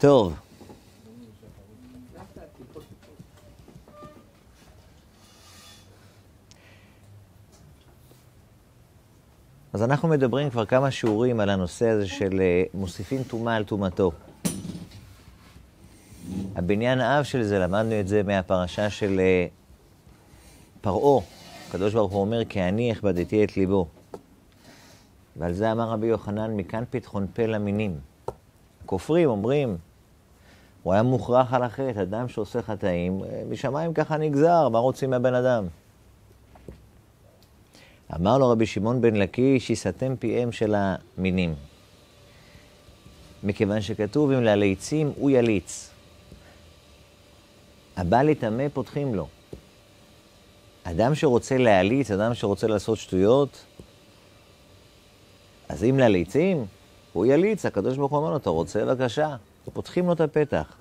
טוב. אז אנחנו מדברים כבר כמה שיעורים על הנושא הזה של מוסיפים טומאה על טומאתו. הבניין האב של זה, למדנו את זה מהפרשה של פרעה. הקדוש ברוך הוא אומר, כי אני הכבדתי את ליבו. ועל זה אמר רבי יוחנן, מכאן פתחון פה למינים. הכופרים אומרים, הוא היה מוכרח על החטא, אדם שעושה חטאים, משמיים ככה נגזר, מה רוצים מהבן אדם? אמר לו רבי שמעון בן לקיש, שיסתם פיהם של המינים. מכיוון שכתוב, אם לליצים הוא יליץ. הבא לטמא פותחים לו. אדם שרוצה להליץ, אדם שרוצה לעשות שטויות, אז אם לליצים, הוא יליץ, הקדוש ברוך הוא אומר לו, אתה רוצה בבקשה, פותחים לו את הפתח.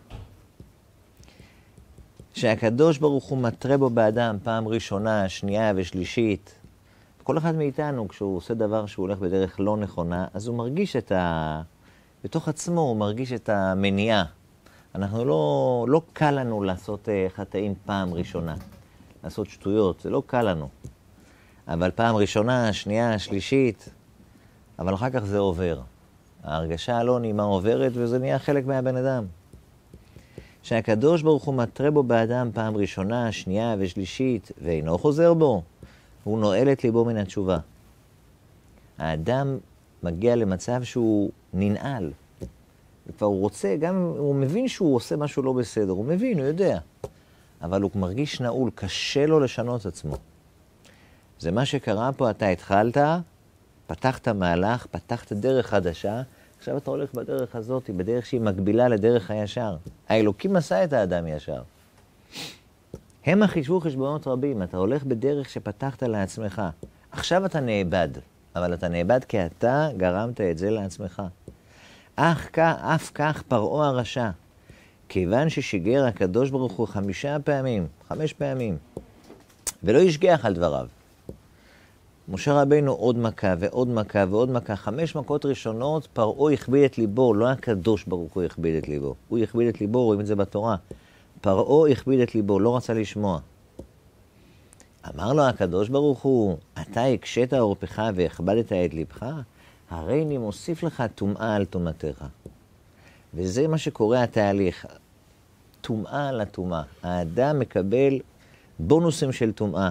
שהקדוש ברוך הוא מטרה בו באדם פעם ראשונה, שנייה ושלישית, כל אחד מאיתנו, כשהוא עושה דבר שהוא הולך בדרך לא נכונה, אז הוא מרגיש בתוך עצמו הוא מרגיש את המניעה. אנחנו לא קל לנו לעשות חטאים פעם ראשונה, לעשות שטויות, זה לא קל לנו. אבל פעם ראשונה, שנייה, שלישית, אבל אחר כך זה עובר. ההרגשה הלא נעימה עוברת וזה נהיה חלק מהבן אדם. שהקדוש ברוך הוא מטרה בו באדם פעם ראשונה, שנייה ושלישית, ואינו חוזר בו, הוא נועל את ליבו מן התשובה. האדם מגיע למצב שהוא ננעל. וכבר הוא רוצה, גם הוא מבין שהוא עושה משהו לא בסדר, הוא מבין, הוא יודע. אבל הוא מרגיש נעול, קשה לו לשנות עצמו. זה מה שקרה פה, אתה התחלת, פתחת מהלך, פתחת דרך חדשה, עכשיו אתה הולך בדרך הזאת, בדרך שהיא מקבילה לדרך הישר. האלוקים עשה את האדם ישר. הם חישבו חשבונות רבים, אתה הולך בדרך שפתחת לעצמך. עכשיו אתה נאבד, אבל אתה נאבד כי אתה גרמת את זה לעצמך. אף כך פרעה הרשע, כיוון ששיגר הקדוש ברוך הוא 5 פעמים, ולא ישגח על דבריו. משה רבינו עוד מכה ועוד מכה ועוד מכה, 5 מכות ראשונות, פרעה הכביד את ליבו, לא הקדוש ברוך הוא הכביד את ליבו. הוא הכביד את ליבו, רואים את זה בתורה. פרעה הכביד את ליבו, לא רצה לשמוע. אמר לו הקדוש ברוך הוא, אתה הקשית עורפך והכבדת את ליבך, הרי אני מוסיף לך טומאה על טומאתך. וזה מה שקורה התהליך. טומאה על הטומאה. האדם מקבל בונוסים של טומאה.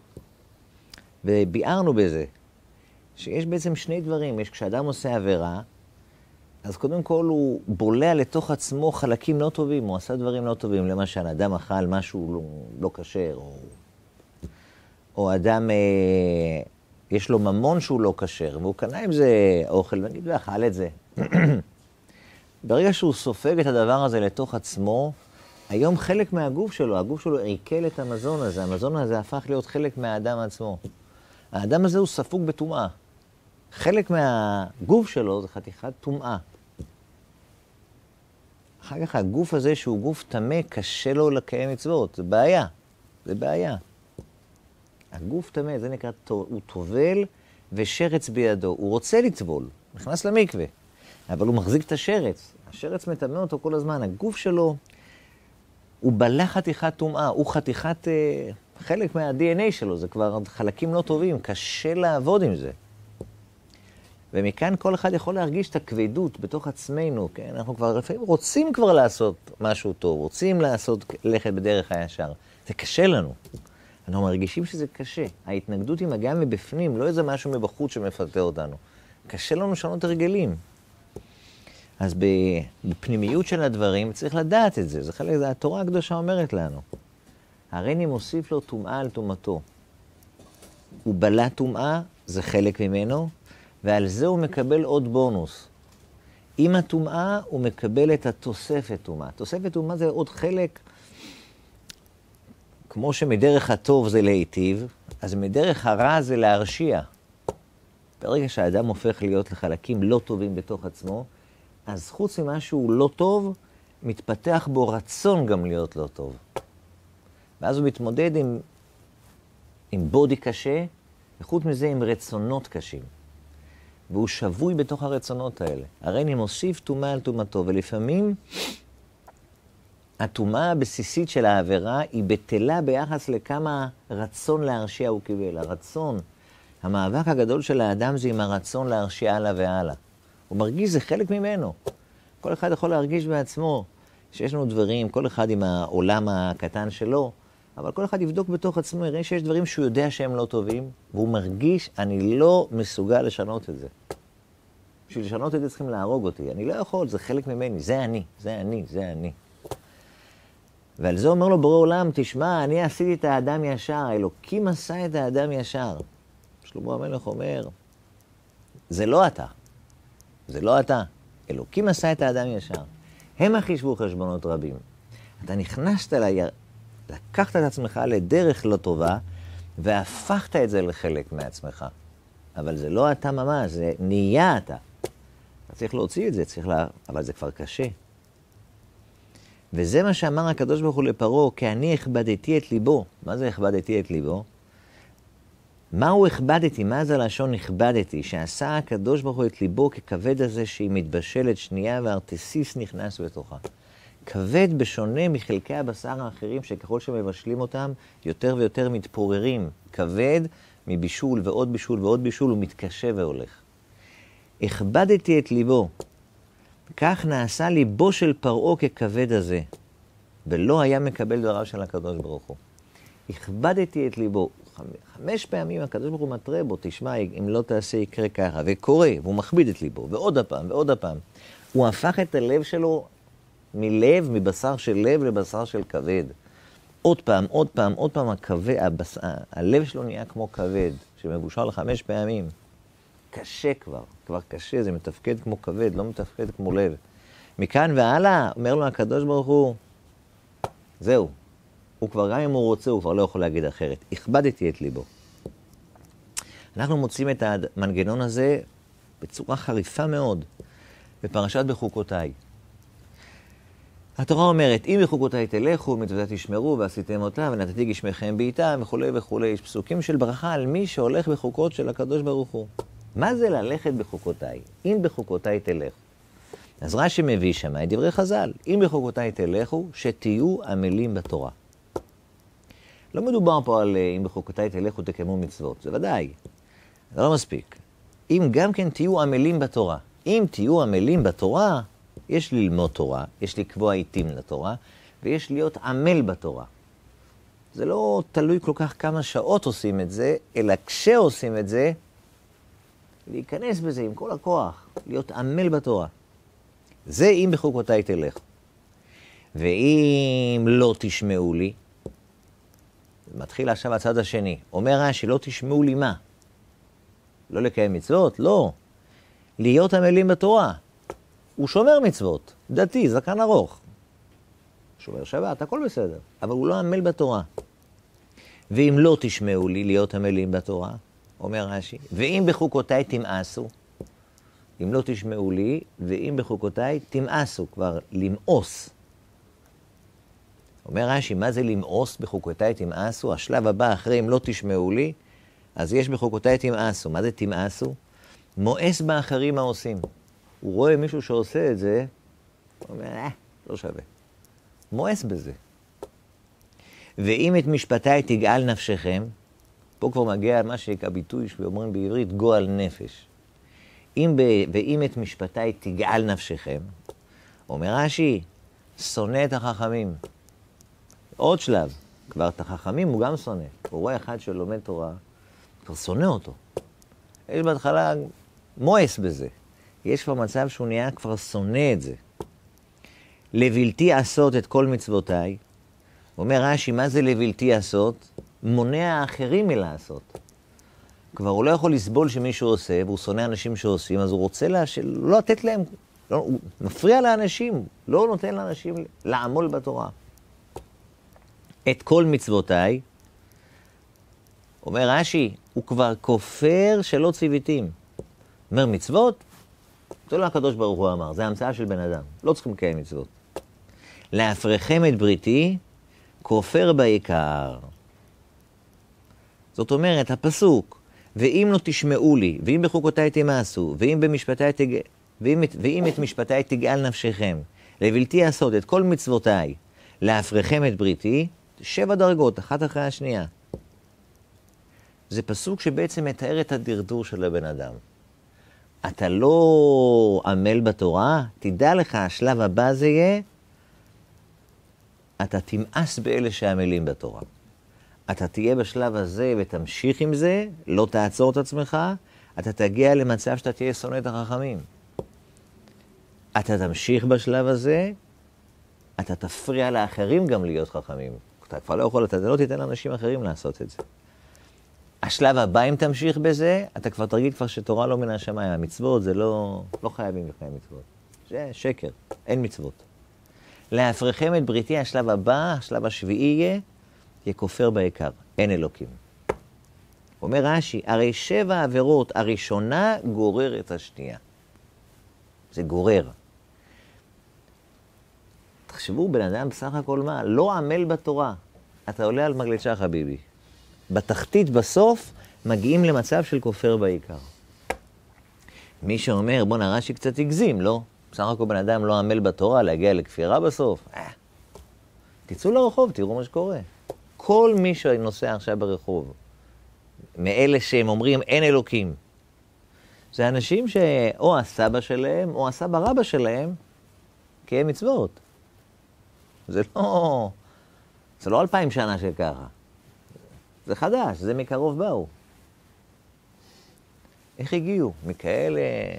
וביארנו בזה, שיש בעצם 2 דברים. יש כשאדם עושה עבירה, אז קודם כל הוא בולע לתוך עצמו חלקים לא טובים, הוא עשה דברים לא טובים. למשל, אדם אכל משהו לא כשר, או אדם יש לו ממון שהוא לא כשר, והוא קנה עם זה אוכל, ונגיד, ואכל את זה. ברגע שהוא סופג את הדבר הזה לתוך עצמו, היום חלק מהגוף שלו, הגוף שלו עיכל את המזון הזה, המזון הזה הפך להיות חלק מהאדם עצמו. האדם הזה הוא ספוג בטומאה. חלק מהגוף שלו זה חתיכת טומאה. אחר כך הגוף הזה שהוא גוף טמא, קשה לו לקיים מצוות, זה בעיה. זה בעיה. הגוף טמא, זה נקרא, הוא טובל ושרץ בידו. הוא רוצה לטבול, נכנס למקווה, אבל הוא מחזיק את השרץ. השרץ מטמא אותו כל הזמן. הגוף שלו, הוא בלע חתיכת טומאה, הוא חתיכת, חלק מה-DNA שלו, זה כבר חלקים לא טובים, קשה לעבוד עם זה. ומכאן כל אחד יכול להרגיש את הכבדות בתוך עצמנו, כן? אנחנו כבר רוצים כבר לעשות משהו טוב, רוצים ללכת בדרך הישר. זה קשה לנו. אנחנו מרגישים שזה קשה. ההתנגדות היא מגיעה מבפנים, לא איזה משהו מבחוץ שמפתה אותנו. קשה לנו לשנות הרגלים. אז בפנימיות של הדברים צריך לדעת את זה. זה חלק, זה התורה הקדושה אומרת לנו. הרי אני מוסיף לו טומאה על טומאתו. הוא בלע טומאה, זה חלק ממנו, ועל זה הוא מקבל עוד בונוס. עם הטומאה הוא מקבל את התוספת טומאה. תוספת טומאה זה עוד חלק, כמו שמדרך הטוב זה להיטיב, אז מדרך הרע זה להרשיע. ברגע שהאדם הופך להיות לחלקים לא טובים בתוך עצמו, אז חוץ ממשהו לא טוב, מתפתח בו רצון גם להיות לא טוב. ואז הוא מתמודד עם בודי קשה, וחוץ מזה עם רצונות קשים. והוא שבוי בתוך הרצונות האלה. הרי אני מוסיף טומאה על טומאתו, ולפעמים הטומאה הבסיסית של העבירה היא בטלה ביחס לכמה רצון להרשיע הוא קיבל. הרצון, המאבק הגדול של האדם זה עם הרצון להרשיע הלאה והלאה. הוא מרגיש, זה חלק ממנו. כל אחד יכול להרגיש בעצמו שיש לנו דברים, כל אחד עם העולם הקטן שלו, אבל כל אחד יבדוק בתוך עצמו, יראה שיש דברים שהוא יודע שהם לא טובים, והוא מרגיש, אני לא מסוגל לשנות את זה. בשביל לשנות את זה צריכים להרוג אותי. אני לא יכול, זה חלק ממני, זה אני, זה אני, זה אני. ועל זה אומר לו בורא עולם, תשמע, אני עשיתי את האדם ישר, אלוקים עשה את האדם ישר. שלמה המלך אומר, זה לא אתה, זה לא אתה. אלוקים עשה את האדם ישר. הם חישבו חשבונות רבים. אתה נכנסת לקחת את עצמך לדרך לא טובה, והפכת את זה לחלק מעצמך. אבל זה לא אתה ממש, זה נהיה אתה. אתה צריך להוציא את זה, אבל זה כבר קשה. וזה מה שאמר הקדוש ברוך הוא לפרעה, כי אני הכבדתי את ליבו. מה זה הכבדתי את ליבו? מהו הכבדתי? מה זה לשון הכבדתי? שעשה הקדוש ברוך הוא את ליבו ככבד הזה שהיא מתבשלת שנייה והארתסיס נכנס בתוכה. כבד בשונה מחלקי הבשר האחרים שככל שמבשלים אותם יותר ויותר מתפוררים. כבד מבישול ועוד בישול ועוד בישול הוא מתקשה והולך. הכבדתי את ליבו. כך נעשה ליבו של פרעה ככבד הזה. ולא היה מקבל דבריו של הקדוש ברוך הוא. הכבדתי את ליבו. 5 פעמים הקדוש ברוך הוא מטרה בו, תשמע, אם לא תעשה יקרה ככה, וקורא, והוא מכביד את ליבו, ועוד הפעם, ועוד הפעם. הוא הפך את הלב שלו מלב, מבשר של לב לבשר של כבד. עוד פעם, עוד פעם, עוד פעם, הלב שלו נהיה כמו כבד, שמבושל 5 פעמים. קשה כבר קשה, זה מתפקד כמו כבד, לא מתפקד כמו לב. מכאן והלאה, אומר לו הקדוש ברוך הוא, זהו. הוא כבר, גם אם הוא רוצה, הוא כבר לא יכול להגיד אחרת. הכבדתי את ליבו. אנחנו מוצאים את המנגנון הזה בצורה חריפה מאוד, בפרשת בחוקותיי. התורה אומרת, אם בחוקותיי תלכו, מצוותיי תשמרו, ועשיתם אותה, ונתתי גשמכם בעיתם, וכו' וכו'. יש פסוקים של ברכה על מי שהולך בחוקות של הקדוש ברוך הוא. מה זה ללכת בחוקותיי? אם בחוקותיי תלכו. אז רש"י מביא שמה את דברי חז"ל. אם בחוקותיי תלכו, שתהיו עמלים בתורה. לא מדובר פה על אם בחוקותיי תלכו תקיימו מצוות, זה ודאי. זה לא מספיק. אם גם כן תהיו עמלים בתורה. אם תהיו עמלים בתורה, יש ללמוד תורה, יש לקבוע עיתים לתורה, ויש להיות עמל בתורה. זה לא תלוי כל כך כמה שעות עושים את זה, אלא כשעושים את זה, להיכנס בזה עם כל הכוח, להיות עמל בתורה. זה אם בחוקותיי תלך. ואם לא תשמעו לי, מתחיל עכשיו הצד השני. אומר רש"י, לא תשמעו לי מה? לא לקיים מצוות? לא. להיות עמלים בתורה. הוא שומר מצוות, דתי, זקן ארוך. שומר שבת, הכל בסדר. אבל הוא לא עמל בתורה. ואם לא תשמעו לי להיות עמלים בתורה, אומר רש"י, ואם בחוקותיי תמאסו, אם לא תשמעו לי, ואם בחוקותיי תמאסו, כבר למאוס. אומר רש"י, מה זה למאוס בחוקותיי תמאסו? השלב הבא אחרי אם לא תשמעו לי, אז יש בחוקותיי תמאסו. מה זה תמאסו? מואס באחרים מה עושים. הוא רואה מישהו שעושה את זה, הוא אומר, לא שווה. מואס בזה. ואם את משפטיי תגאל נפשכם, פה כבר מגיע מה שהביטוי שאומרים בעברית, גועל נפש. ואם את משפטיי תגאל נפשכם, אומר רש"י, שונא את החכמים. עוד שלב, כבר את החכמים הוא גם שונא. הוא רואה אחד שלומד תורה, כבר שונא אותו. יש בהתחלה מואס בזה. יש כבר מצב שהוא נהיה כבר שונא את זה. לבלתי עשות את כל מצוותיי. אומר רש"י, מה זה לבלתי עשות? מונע האחרים מלעשות. כבר הוא לא יכול לסבול שמישהו עושה, והוא שונא אנשים שעושים, אז הוא רוצה לא לתת להם, לא, הוא מפריע לאנשים, לא נותן לאנשים לעמול בתורה. את כל מצוותיי, אומר רש"י, הוא כבר כופר שלא ציוויתים. אומר מצוות, זה לא הקדוש ברוך הוא אמר, זה המצאה של בן אדם, לא צריכים לקיים מצוות. להפריכם את בריתי, כופר בעיקר. זאת אומרת, הפסוק, ואם לא תשמעו לי, ואם בחוקותיי תמאסו, ואם את משפטיי תגאל נפשכם, לבלתי עשות את כל מצוותיי, להפריכם את בריתי, 7 דרגות, אחת אחרי השנייה. זה פסוק שבעצם מתאר את הדרדור של הבן אדם. אתה לא עמל בתורה, תדע לך, השלב הבא זה יהיה, אתה תמאס באלה שעמלים בתורה. אתה תהיה בשלב הזה ותמשיך עם זה, לא תעצור את עצמך, אתה תגיע למצב שאתה תהיה שונא את החכמים. אתה תמשיך בשלב הזה, אתה תפריע לאחרים גם להיות חכמים. אתה כבר לא יכול, אתה לא תיתן לאנשים אחרים לעשות את זה. השלב הבא, אם תמשיך בזה, אתה כבר תרגיל כבר שתורה לא מן השמיים. המצוות זה לא חייבים לקיים מצוות. זה שקר, אין מצוות. להפריכם את בריתי, השלב הבא, השלב השביעי יהיה כופר בעיקר, אין אלוקים. אומר רש"י, הרי 7 עבירות, הראשונה גוררת השנייה. זה גורר. תחשבו, בן אדם בסך הכל מה? לא עמל בתורה. אתה עולה על מגלשה חביבי. בתחתית, בסוף, מגיעים למצב של כופר בעיקר. מי שאומר, בוא נראה שקצת הגזים, לא? בסך הכל בן אדם לא עמל בתורה, להגיע לכפירה בסוף. תצאו לרחוב, תראו מה שקורה. כל מי שנוסע עכשיו ברחוב, מאלה שהם אומרים אין אלוקים, זה אנשים שאו הסבא שלהם, או הסבא רבא שלהם, קיים מצוות. זה לא 2000 שנה של ככה. זה חדש, זה מקרוב באו. איך הגיעו? מכאלה...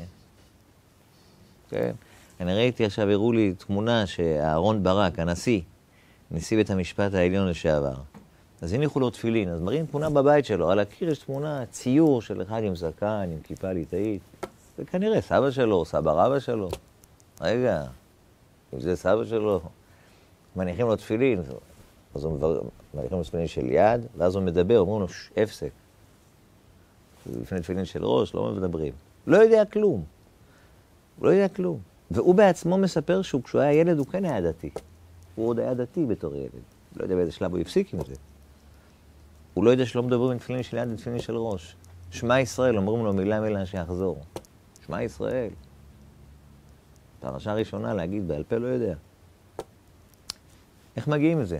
כן. אני ראיתי עכשיו, הראו לי תמונה שאהרון ברק, הנשיא, נשיא בית המשפט העליון לשעבר. אז הניחו לו תפילין, אז מראים תמונה בבית שלו. על הקיר יש תמונה, ציור של אחד עם זקן, עם כיפה ליטאית. זה כנראה סבא שלו, סבא רבא שלו. רגע, אם זה סבא שלו, מניחים לו תפילין. אז מניחים לו תפילין של יד, ואז הוא מדבר, אומרים לו, הפסק. לפני תפילין של ראש, לא מדברים. לא יודע כלום. הוא לא יודע כלום. והוא בעצמו מספר כשהוא היה ילד, הוא כן היה דתי. הוא עוד היה דתי בתור ילד. לא יודע באיזה שלב הוא הפסיק עם זה. הוא לא יודע שלא מדברים עם תפילין של יד ותפילין של ראש. שמע ישראל, אומרים לו מילה שיחזור. שמע ישראל. פרשה ראשונה להגיד בעל פה לא יודע. איך מגיעים לזה?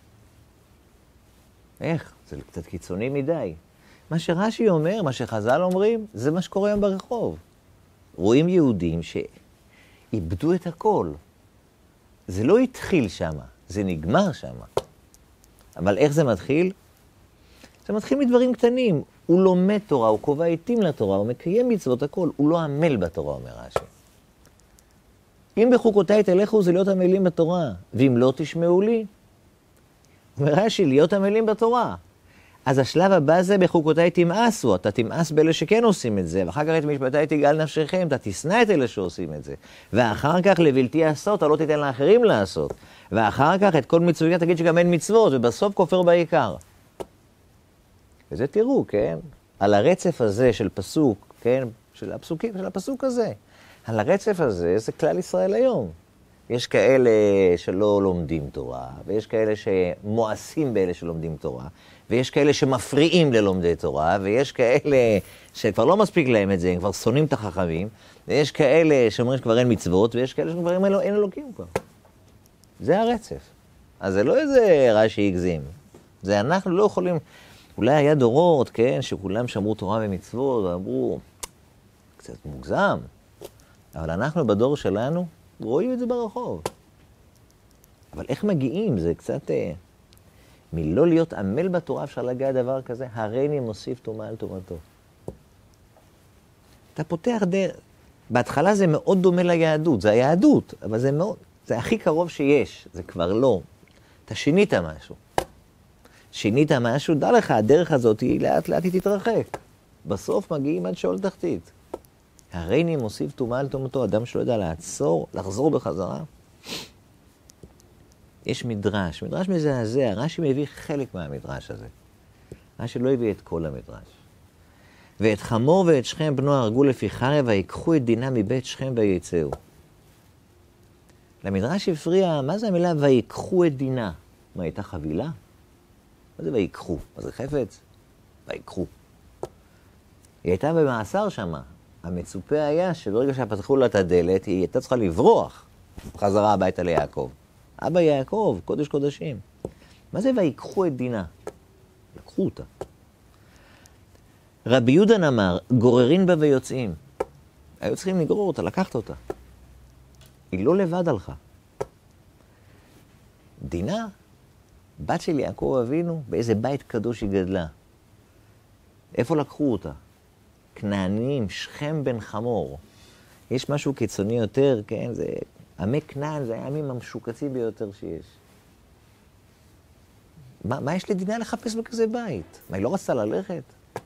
איך? זה קצת קיצוני מדי. מה שרש"י אומר, מה שחז"ל אומרים, זה מה שקורה היום ברחוב. רואים יהודים שאיבדו את הכל. זה לא התחיל שמה, זה נגמר שמה. אבל איך זה מתחיל? זה מתחיל מדברים קטנים. הוא לומד תורה, הוא קובע עיתים לתורה, הוא מקיים מצוות הכל, הוא לא עמל בתורה, אומר רש"י. אם בחוקותיי תלכו זה להיות עמלים בתורה, ואם לא תשמעו לי, אומר רש"י, להיות עמלים בתורה. אז השלב הבא זה בחוקותיי תמאסו, אתה תמאס באלה שכן עושים את זה, ואחר כך את משפטי תגאל נפשכם, אתה תשנא את אלה שעושים את זה, ואחר כך לבלתי לעשות, אתה לא תיתן לאחרים לעשות, ואחר כך את כל מצוותיה תגיד שגם אין מצוות, ובסוף כופר בעיקר. וזה תראו, כן? על הרצף הזה של פסוק, כן? של הפסוקים, של הפסוק הזה. על הרצף הזה זה כלל ישראל היום. יש כאלה שלא לומדים תורה, ויש כאלה שמואסים באלה שלומדים תורה, ויש כאלה שמפריעים ללומדי תורה, ויש כאלה שכבר לא מספיק להם את זה, הם כבר שונאים את החכמים, ויש כאלה שאומרים שכבר אין מצוות, ויש כאלה שכבר אין אלוקים כבר. זה הרצף. אז זה לא איזה רש"י הגזים. זה אנחנו לא יכולים... אולי היה דורות, כן, שכולם שמרו תורה ומצוות, ואמרו, קצת מוגזם. אבל אנחנו בדור שלנו רואים את זה ברחוב. אבל איך מגיעים? זה קצת... מלא להיות עמל בתורה אפשר להגיע דבר כזה, הריני מוסיף טומאה על טומאתו. אתה פותח דרך. בהתחלה זה מאוד דומה ליהדות, זה היהדות, אבל זה מאוד, זה הכי קרוב שיש, זה כבר לא. אתה שינית משהו. שינית משהו, דע לך, הדרך הזאת היא לאט לאט היא תתרחק. בסוף מגיעים עד שאול תחתית. הריני מוסיף טומאה על טומאתו, אדם שלא יודע לעצור, לחזור בחזרה. יש מדרש מזעזע, רש"י מביא חלק מהמדרש הזה. רש"י לא הביא את כל המדרש. ואת חמור ואת שכם בנו הרגו לפי חרב, ויקחו את דינה מבית שכם ויצאו. למדרש הפריע, מה זה המילה ויקחו את דינה? מה, הייתה חבילה? מה זה ויקחו? מה זה חפץ? ויקחו. היא הייתה במאסר שמה. המצופה היה שברגע שפתחו לה את הדלת, היא הייתה צריכה לברוח חזרה הביתה ליעקב. אבא יעקב, קודש קודשים. מה זה ויקחו את דינה? לקחו אותה. רבי יהודן אמר, גוררין בה ויוצאים. היו צריכים לגרור אותה, לקחת אותה. היא לא לבד הלכה. דינה, בת של יעקב אבינו, באיזה בית קדוש היא גדלה. איפה לקחו אותה? כנענים, שכם בן חמור. יש משהו קיצוני יותר, כן? זה... עמי כנען זה העמים המשוקצים ביותר שיש. מה יש לדינה לחפש בכזה בית? מה, היא לא רצתה ללכת?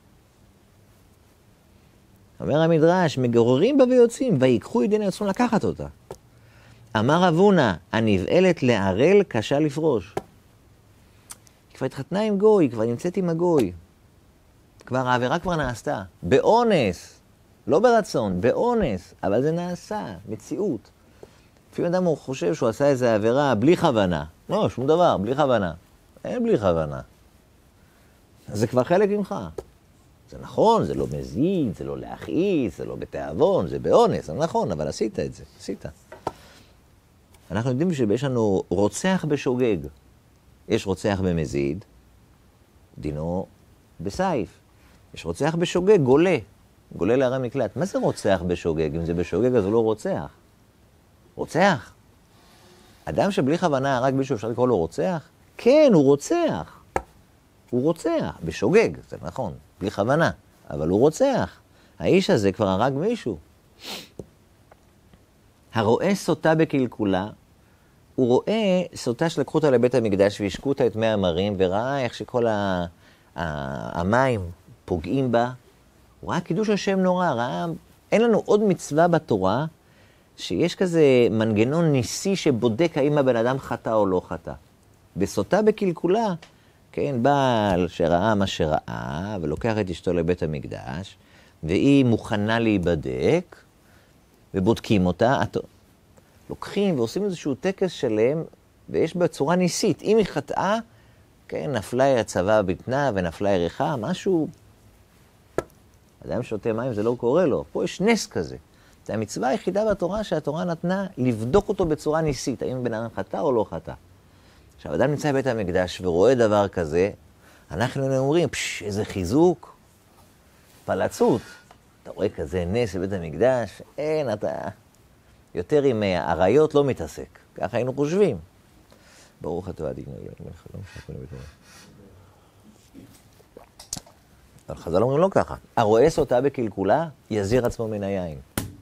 אומר המדרש, מגוררים בה ויוצאים, ויקחו את דינה, יוצאים לקחת אותה. אמר אבונה, הנבעלת לערל קשה לפרוש. היא כבר התחתנה עם גוי, היא כבר נמצאת עם הגוי. כבר העבירה כבר נעשתה. באונס, לא ברצון, באונס, אבל זה נעשה, מציאות. לפעמים אדם הוא חושב שהוא עשה איזו עבירה בלי כוונה. לא, שום דבר, בלי כוונה. אין בלי כוונה. זה כבר חלק ממך. זה נכון, זה לא מזיד, זה לא להכעיס, זה לא בתיאבון, זה באונס, זה נכון, אבל עשית את זה, עשית. אנחנו יודעים שיש לנו רוצח בשוגג. יש רוצח במזיד, דינו בסייף. יש רוצח בשוגג, גולה. גולה להרי מקלט. מה זה רוצח בשוגג? אם זה בשוגג אז הוא לא רוצח. רוצח? אדם שבלי כוונה הרג מישהו, אפשר לקרוא לו רוצח? כן, הוא רוצח. הוא רוצח. בשוגג, זה נכון, בלי כוונה. אבל הוא רוצח. האיש הזה כבר הרג מישהו. הרואה סוטה בקלקולה, הוא רואה סוטה שלקחו אותה לבית המקדש והשקו אותה את מי המרים, וראה איך שכל המים פוגעים בה. הוא ראה קידוש השם נורא, ראה... אין לנו עוד מצווה בתורה שיש כזה מנגנון ניסי שבודק האם הבן אדם חטא או לא חטא. בסוטה בקלקולה, כן, בעל שראה מה שראה, ולוקח את אשתו לבית המקדש, והיא מוכנה להיבדק, ובודקים אותה, לוקחים ועושים איזשהו טקס שלם, ויש בצורה ניסית. אם היא חטאה, כן, נפלה היא הצבא בטנה ונפלה היא ריחה, משהו... אדם שותה מים זה לא קורה לו. פה יש נס כזה. זה המצווה היחידה בתורה שהתורה נתנה לבדוק אותו בצורה ניסית, האם בן אדם חטא או לא חטא. עכשיו, אדם נמצא בבית המקדש ורואה דבר כזה, אנחנו אומרים, איזה חיזוק, פלצות. אתה רואה כזה נס בבית המקדש, אין, אתה... יותר עם עריות לא מתעסק. ככה היינו חושבים. ברוך אתה אדינו אלוהים מלך העולם שהכל נהיה בטוב. אבל חז"ל אומרים לא ככה. הרואה סוטה בקלקולה, יזיר עצמו מן היין.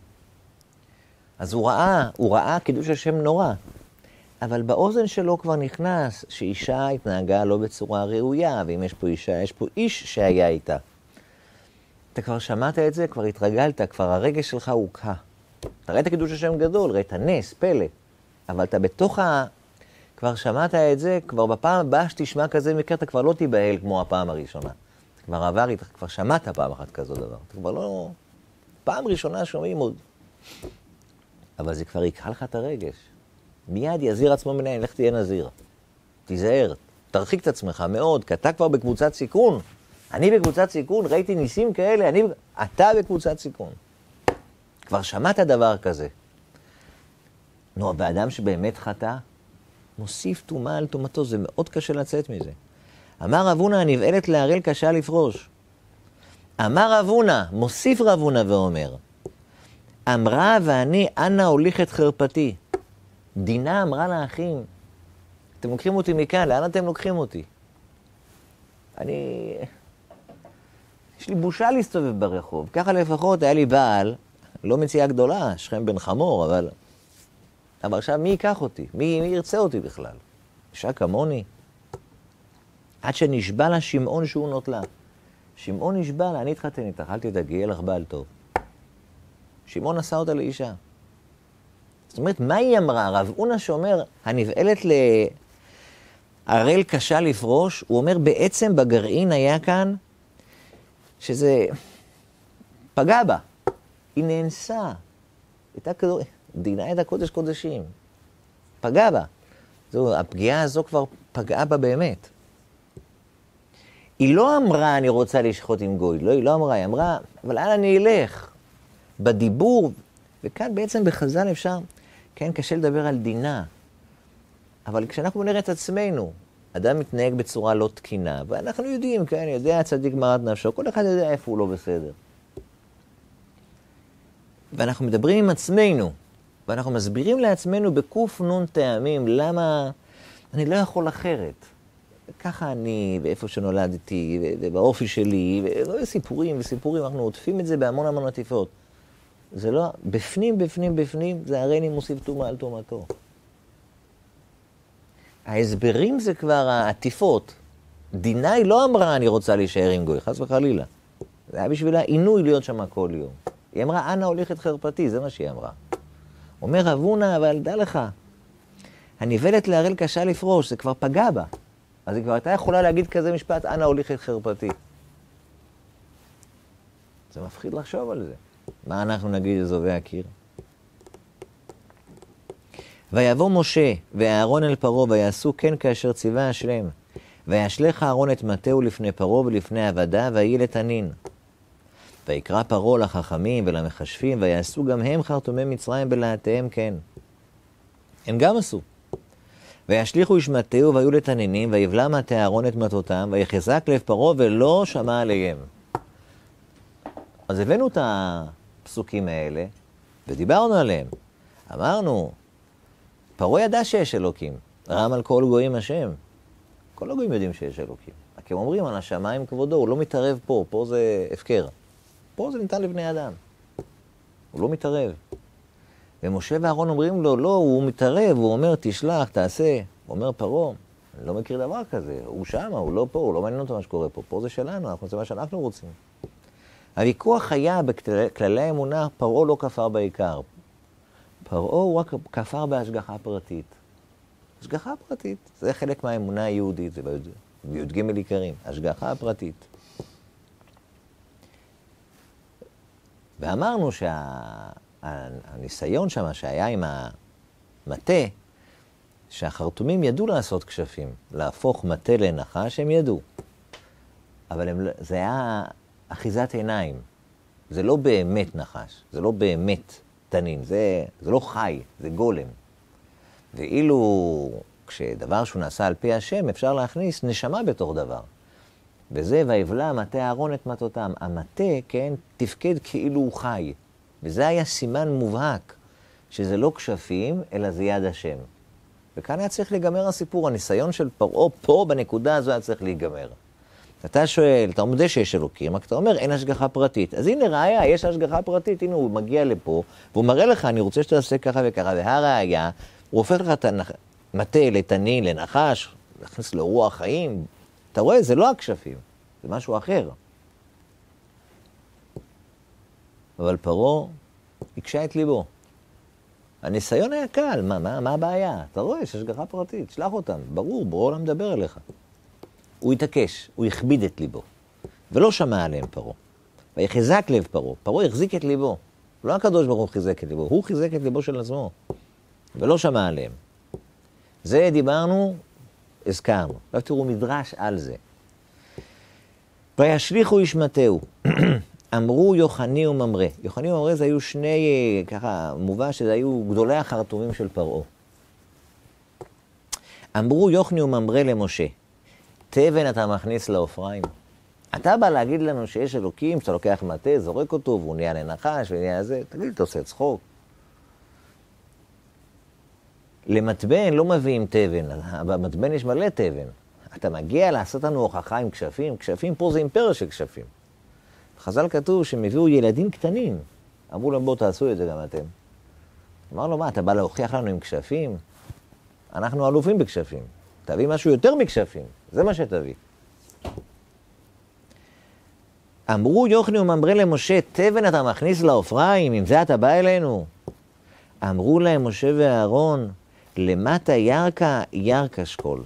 אז הוא ראה קידוש השם נורא. אבל באוזן שלו כבר נכנס שאישה התנהגה לא בצורה ראויה, ואם יש פה אישה, יש פה איש שהיה איתה. אתה כבר שמעת את זה, כבר התרגלת, כבר הרגש שלך הוקה. אתה ראית קידוש השם גדול, ראית נס, פלא. אבל אתה בתוך כבר שמעת את זה, כבר בפעם הבאה שתשמע כזה מקרה, אתה כבר לא תיבהל כמו הפעם הראשונה. כבר עבר, כבר שמעת פעם אחת כזו דבר. אתה כבר לא... פעם ראשונה שומעים עוד. אבל זה כבר יקחה לך את הרגש. מיד יזיר עצמו מן היין, לך תהיה נזיר. תיזהר, תרחיק את עצמך מאוד, כי אתה כבר בקבוצת סיכון. אני בקבוצת סיכון, ראיתי ניסים כאלה, אתה בקבוצת סיכון. כבר שמעת דבר כזה. נו, באדם שבאמת חטא, מוסיף תומה על תומתו, זה מאוד קשה לצאת מזה. אמר אבונה, הנבעלת לערל קשה לפרוש. אמר אבונה, מוסיף רבונה ואומר, אמרה ואני אנה הוליך את חרפתי. דינה אמרה לאחים, אתם לוקחים אותי מכאן, לאן אתם לוקחים אותי? יש לי בושה להסתובב ברחוב. ככה לפחות היה לי בעל, לא מציאה גדולה, שכם בן חמור, אבל עכשיו מי ייקח אותי? מי ירצה אותי בכלל? אישה כמוני. עד שנשבע לה שמעון שהוא נוטלה. שמעון נשבע לה, אני התחתן איתך, אל תדאגי, יהיה לך בעל טוב. שמעון עשה אותה לאישה. זאת אומרת, מה היא אמרה? רב אונה שאומר, הנבעלת לערל קשה לפרוש, הוא אומר בעצם בגרעין היה כאן, שזה פגע בה. היא נאנסה. הייתה כזו, דינה את הקודש קודשים. פגע בה. הפגיעה הזו כבר פגעה בה באמת. היא לא אמרה, אני רוצה לשחוט עם גוי. לא, היא לא אמרה, היא אמרה, אבל לאן אני אלך? בדיבור, וכאן בעצם בחז"ל אפשר, כן, קשה לדבר על דינה. אבל כשאנחנו נראה את עצמנו, אדם מתנהג בצורה לא תקינה, ואנחנו יודעים, כן, יודע הצדיק מרת נפשו, כל אחד יודע איפה הוא לא בסדר. ואנחנו מדברים עם עצמנו, ואנחנו מסבירים לעצמנו בקוף נון טעמים, למה אני לא יכול אחרת. ככה אני, ואיפה שנולדתי, ובאופי שלי, וסיפורים וסיפורים, אנחנו עוטפים את זה בהמון המון עטיפות. זה לא, בפנים, זה הרי אני מוסיף טומאה על טומאתו. ההסברים זה כבר העטיפות. דיני לא אמרה אני רוצה להישאר עם גוי, חס וחלילה. זה היה בשבילה עינוי להיות שם כל יום. היא אמרה, אנה הוליך את חרפתי, זה מה שהיא אמרה. אומר רב הונא, אבל דע לך, הניבלת להראל קשה לפרוש, זה כבר פגע בה. אז היא כבר הייתה יכולה להגיד כזה משפט, אנה הוליך את חרפתי. זה מפחיד לחשוב על זה. מה אנחנו נגיד לזובי הקיר? ויבוא משה ואהרון אל פרעה ויעשו כן כאשר ציווה השם. וישלח אהרון את מטהו לפני פרעה ולפני עבדה ויהי לתנין. ויקרא פרעה לחכמים ולמחשבים ויעשו גם הם חרטומי מצרים בלהטיהם כן. הם גם עשו. וישליחו איש מטהו והיו לתנינים ויבלע מטה אהרון את מטותם ויחזק לב פרעה ולא שמע עליהם. אז הבאנו את הפסוקים האלה ודיברנו עליהם. אמרנו, פרעה ידע שיש אלוקים, רם על כל גויים השם. כל הגויים יודעים שיש אלוקים. רק הם אומרים, על השמיים כבודו, הוא לא מתערב פה, פה זה הפקר. פה זה ניתן לבני אדם. הוא לא מתערב. ומשה ואהרון אומרים לו, לא, הוא מתערב, הוא אומר, תשלח, תעשה. הוא אומר, פרעה, אני לא מכיר דבר כזה, הוא שם, הוא לא פה, הוא לא מעניין אותו מה שקורה פה. פה זה שלנו, זה מה שאנחנו רוצים. הוויכוח היה בכללי האמונה, פרעה לא כפר בעיקר. פרעה הוא רק כפר בהשגחה פרטית. השגחה פרטית, זה חלק מהאמונה היהודית, זה בי"ג עיקרים, השגחה פרטית. ואמרנו שהניסיון שם שהיה עם המטה, שהחרטומים ידעו לעשות כשפים, להפוך מטה לנחש, הם ידעו. אבל זה היה אחיזת עיניים. זה לא באמת נחש, זה לא באמת תנין, זה לא חי, זה גולם. ואילו כשדבר שהוא נעשה על פי השם, אפשר להכניס נשמה בתוך דבר. וזה ויבלע מטה אהרון את מטותם. המטה, כן, תפקד כאילו הוא חי. וזה היה סימן מובהק, שזה לא כשפים, אלא זה יד השם. וכאן היה צריך להיגמר הסיפור, הניסיון של פרעה פה בנקודה הזו היה צריך להיגמר. אתה שואל, אתה מודה שיש אלוקים, רק אתה אומר, אין השגחה פרטית. אז הנה ראיה, יש השגחה פרטית, הנה הוא מגיע לפה, והוא מראה לך, אני רוצה שתעשה ככה וככה, והראיה, הוא הופך לך את המטה לתנין, לנחש, להכניס לו רוח חיים. אתה רואה, זה לא הכשפים, זה משהו אחר. אבל פרעה הקשה את ליבו. הניסיון היה קל, מה הבעיה? אתה רואה, יש השגחה פרטית, שלח אותם, ברור, בורא עולם מדבר אליך. הוא התעקש, הוא הכביד את ליבו, ולא שמע עליהם פרעה. ויחזק לב פרעה, פרעה החזיק את ליבו. לא הקדוש ברוך הוא חיזק את ליבו, הוא חיזק את ליבו של עצמו, ולא שמע עליהם. זה דיברנו, הזכרנו. עכשיו תראו מדרש על זה. וישליחו איש מטהו, אמרו יוחני וממרא. יוחני וממרא זה היו שני, ככה מובא שזה היו גדולי החרטומים של פרעה. אמרו יוחני וממרא למשה, תבן אתה מכניס לעופריים. אתה בא להגיד לנו שיש אלוקים, שאתה לוקח מטה, זורק אותו, והוא נהיה לנחש, ונהיה זה, תגיד, אתה עושה צחוק. למטבן לא מביאים תבן, במטבן יש מלא תבן. אתה מגיע לעשות לנו הוכחה עם כשפים, כשפים פה זה אימפריה של כשפים. חז"ל כתוב שהם הביאו ילדים קטנים, אמרו להם בואו תעשו את זה גם אתם. אמר לו מה, אתה בא להוכיח לנו עם כשפים? אנחנו אלופים בכשפים, תביא משהו יותר מכשפים, זה מה שתביא. אמרו יוחני וממרא למשה, תבן אתה מכניס לעופריים, עם זה אתה בא אלינו? אמרו להם משה ואהרון, למטה ירקה, ירקה שקול.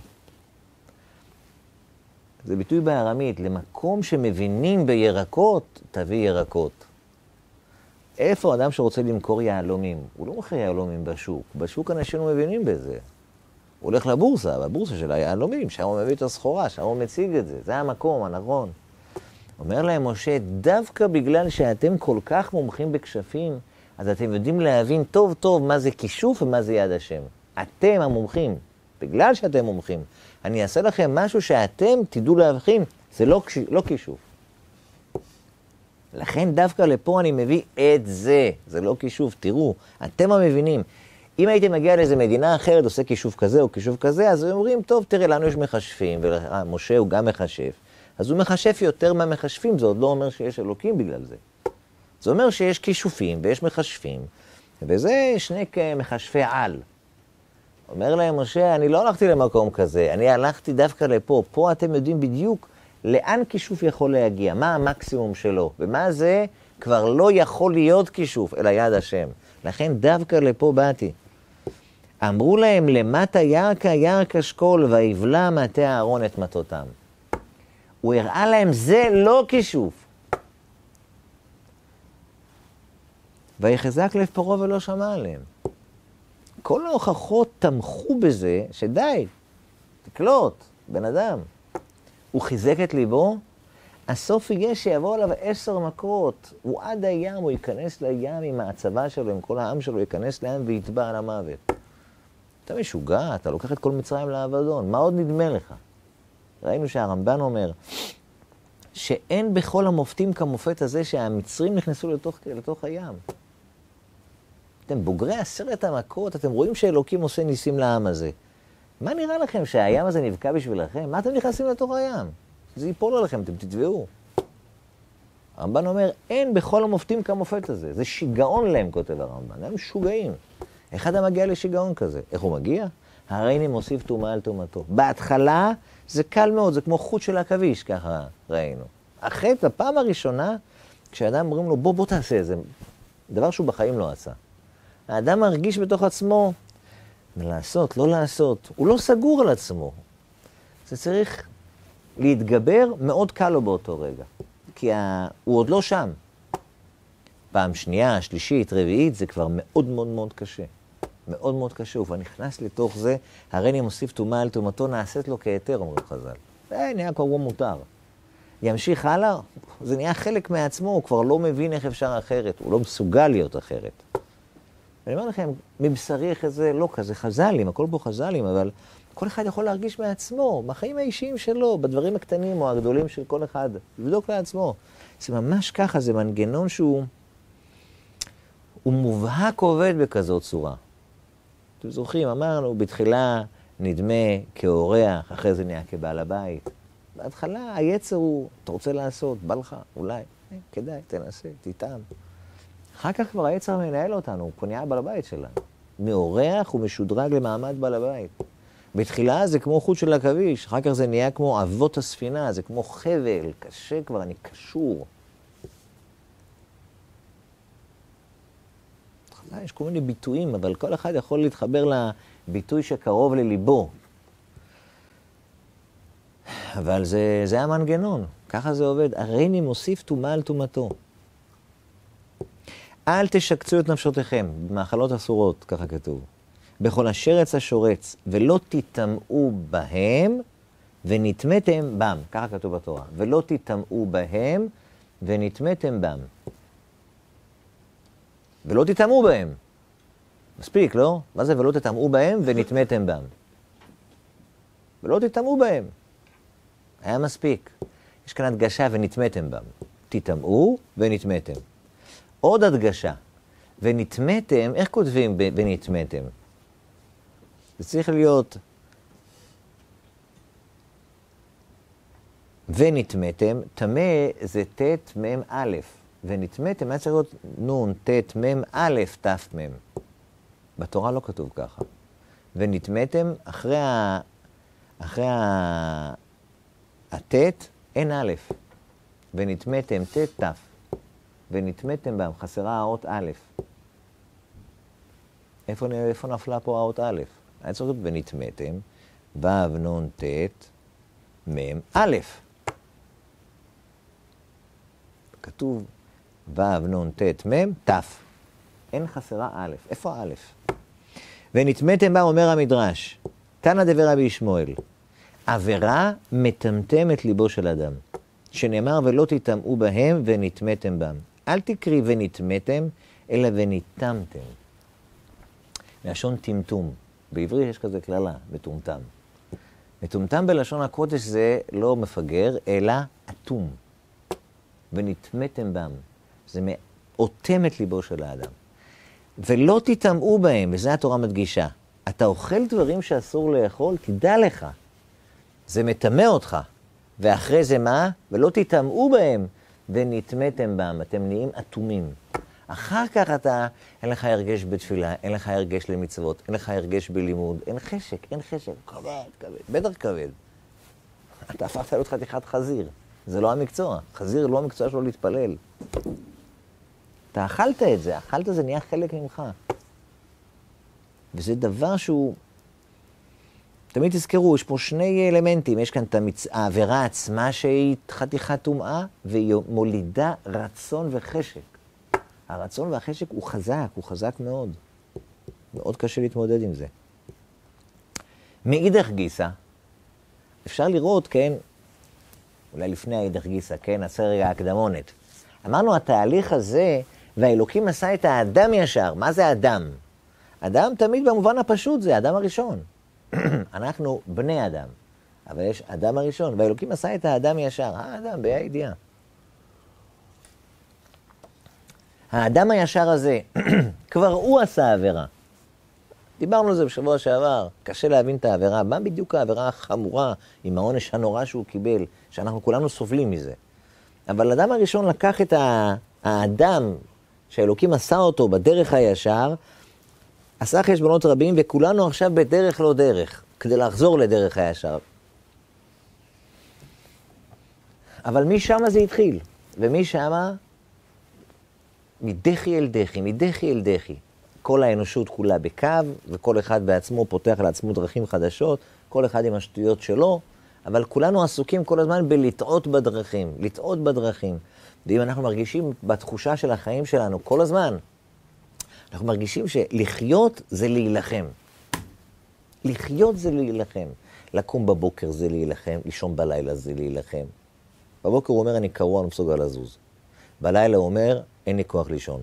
זה ביטוי בארמית, למקום שמבינים בירקות, תביא ירקות. איפה אדם שרוצה למכור יהלומים? הוא לא מוכר יהלומים בשוק. בשוק אנשים לא מבינים בזה. הוא הולך לבורסה, בבורסה של היהלומים, שם הוא מביא את הסחורה, שם הוא מציג את זה. זה המקום הנכון. אומר להם משה, דווקא בגלל שאתם כל כך מומחים בכשפים, אז אתם יודעים להבין טוב טוב מה זה כישוף ומה זה יד השם. אתם המומחים. בגלל שאתם מומחים. אני אעשה לכם משהו שאתם תדעו להבחין, זה לא כישוף. לכן דווקא לפה אני מביא את זה, זה לא כישוף, תראו, אתם המבינים. אם הייתם מגיע לאיזה מדינה אחרת, עושה כישוף כזה או כישוף כזה, אז הם אומרים, טוב, תראה, לנו יש מחשבים, ומשה הוא גם מחשב. אז הוא מחשב יותר מהמחשבים, זה עוד לא אומר שיש אלוקים בגלל זה. זה אומר שיש כישופים ויש מחשבים, וזה שני מחשבי על. אומר להם, משה, אני לא הלכתי למקום כזה, אני הלכתי דווקא לפה. פה אתם יודעים בדיוק לאן כישוף יכול להגיע, מה המקסימום שלו, ומה זה כבר לא יכול להיות כישוף, אלא יד השם. לכן דווקא לפה באתי. אמרו להם, למטה ירקה ירק אשכול, ויבלע מטה אהרון את מטותם. הוא הראה להם, זה לא כישוף. ויחזק לב פרעה ולא שמע עליהם. כל ההוכחות תמכו בזה, שדי, תקלוט, בן אדם. הוא חיזק את ליבו, הסוף יהיה שיבוא עליו 10 מכות. הוא עד הים, הוא ייכנס לים עם הצבא שלו, עם כל העם שלו, ייכנס לים ויתבע על המוות. אתה משוגע, אתה לוקח את כל מצרים לאבדון, מה עוד נדמה לך? ראינו שהרמב"ן אומר, שאין בכל המופתים כמופת הזה שהמצרים נכנסו לתוך הים. אתם בוגרי 10 המכות, אתם רואים שאלוקים עושה ניסים לעם הזה. מה נראה לכם שהים הזה נבקע בשבילכם? מה אתם נכנסים לתוך הים? זה ייפול עליכם, אתם תתבעו. הרמב"ן אומר, אין בכל המופתים כמופת הזה. זה שיגעון להם, כותב הרמב"ן. הם משוגעים. איך אדם מגיע לשיגעון כזה? איך הוא מגיע? הריני מוסיף טומאה על טומאתו. בהתחלה זה קל מאוד, זה כמו חוט של עכביש, ככה ראינו. אחרי, בפעם הראשונה, כשאדם אומרים לו, בוא תעשה איזה, דבר שהוא בחיים לא עשה. האדם מרגיש בתוך עצמו, לעשות, לא לעשות. הוא לא סגור על עצמו. זה צריך להתגבר, מאוד קל לו באותו רגע. כי הוא עוד לא שם. פעם שנייה, שלישית, רביעית, זה כבר מאוד מאוד מאוד קשה. מאוד מאוד קשה. הוא כבר נכנס לתוך זה, הריני מוסיף טומאה על טומאתו, נעשית לו כהיתר, אומרים חז"ל. זה נהיה כבר מותר. ימשיך הלאה, זה נהיה חלק מעצמו, הוא כבר לא מבין איך אפשר אחרת, הוא לא מסוגל להיות אחרת. ואני אומר לכם, מבשרי איך זה לא כזה חז"לים, הכל פה חז"לים, אבל כל אחד יכול להרגיש מעצמו, בחיים האישיים שלו, בדברים הקטנים או הגדולים של כל אחד, לבדוק לעצמו. זה ממש ככה, זה מנגנון שהוא מובהק עובד בכזאת צורה. אתם זוכרים, אמרנו, בתחילה נדמה כאורח, אחרי זה נהיה כבעל הבית. בהתחלה היצר הוא, אתה רוצה לעשות, בא לך, אולי, כדאי, תנסה, תטעם. אחר כך כבר היצר מנהל אותנו, הוא כבר נהיה בעל הבית שלנו. מאורח ומשודרג למעמד בעל הבית. בתחילה זה כמו חוט של עכביש, אחר כך זה נהיה כמו אבות הספינה, זה כמו חבל, קשה כבר, אני קשור. יש כל מיני ביטויים, אבל כל אחד יכול להתחבר לביטוי שקרוב לליבו. אבל זה המנגנון, ככה זה עובד. הריני מוסיף טומאה על טומאתו. אל תשקצו את נפשותיכם, במאכלות אסורות, ככה כתוב. בכל השרץ השורץ, ולא תטמאו בהם, ונטמאתם בם, ככה כתוב בתורה. ולא תטמאו בהם, ונטמאתם בם. ולא תטמאו בהם. מספיק, לא? מה זה ולא תטמאו בהם, ונטמאתם בם? ולא תטמאו בהם. היה מספיק. יש כאן הדגשה ונטמאתם בם. תטמאו ונטמאתם. עוד הדגשה. ונטמאתם, איך כותבים ונטמאתם? זה צריך להיות ונטמאתם, טמא זה ת' מ' א', ונטמאתם היה צריך להיות נון ת' מ' א' ת' מ'. בתורה לא כתוב ככה. ונטמאתם אחרי הת' אין א', ונטמאתם ת' ת', ונטמאתם בהם, חסרה האות א'. איפה נפלה פה האות א'? היה צריך להיות ונטמאתם, ו' נון ת' מ' א'. כתוב ו' נון ת' מ' ת'. אין חסרה א'. איפה א'? ונטמאתם בה, אומר המדרש, תנא דבר רבי ישמעאל, עבירה מטמטמת ליבו של אדם, שנאמר ולא תטמאו בהם ונטמאתם בם. אל תקרי ונטמאתם, אלא וניטמתם. מלשון טמטום. בעברית יש כזה כללה, מטומטם. מטומטם בלשון הקודש זה לא מפגר, אלא אטום. ונטמתם בם. זה מאותם את ליבו של האדם. ולא תטמאו בהם, וזה התורה מדגישה. אתה אוכל דברים שאסור לאכול, תדע לך. זה מטמא אותך. ואחרי זה מה? ולא תטמאו בהם, ונטמתם בם. אתם נהיים אטומים. אחר כך אין לך הרגש בתפילה, אין לך הרגש למצוות, אין לך הרגש בלימוד, אין חשק, כבד, בטח כבד. אתה הפכת להיות חתיכת חזיר. זה לא המקצוע. חזיר לא המקצוע שלו להתפלל. אתה אכלת את זה, זה נהיה חלק ממך. וזה דבר שהוא... תמיד תזכרו, יש פה שני אלמנטים. יש כאן את העבירה עצמה שהיא חתיכת טומאה, והיא מולידה רצון וחשק. הרצון והחשק הוא חזק מאוד. מאוד קשה להתמודד עם זה. מאידך גיסא, אפשר לראות, כן, אולי לפני האידך גיסא, כן, נעשה רגע הקדמונת. אמרנו, התהליך הזה, והאלוקים עשה את האדם ישר. מה זה אדם? אדם תמיד במובן הפשוט, זה האדם הראשון. אנחנו בני אדם, אבל יש אדם הראשון, והאלוקים עשה את האדם ישר. האדם, בה"א הידיעה. האדם הישר הזה, כבר הוא עשה עבירה. דיברנו על זה בשבוע שעבר, קשה להבין את העבירה. מה בדיוק העבירה החמורה עם העונש הנורא שהוא קיבל, שאנחנו כולנו סובלים מזה. אבל האדם הראשון לקח את האדם שהאלוקים עשה אותו בדרך הישר, עשה חשבונות רבים, וכולנו עכשיו בדרך לא דרך, כדי לחזור לדרך הישר. אבל משם זה התחיל, ומשם מדחי אל דחי. כל האנושות כולה בקו, וכל אחד בעצמו פותח לעצמו דרכים חדשות, כל אחד עם השטויות שלו, אבל כולנו עסוקים כל הזמן בלטעות בדרכים. ואם אנחנו מרגישים בתחושה של החיים שלנו כל הזמן, אנחנו מרגישים שלחיות זה להילחם. לקום בבוקר זה להילחם, לישון בלילה זה להילחם. בבוקר הוא אומר, אני קרוע, אני מסוגל לזוז. בלילה הוא אומר, אין לי כוח לישון.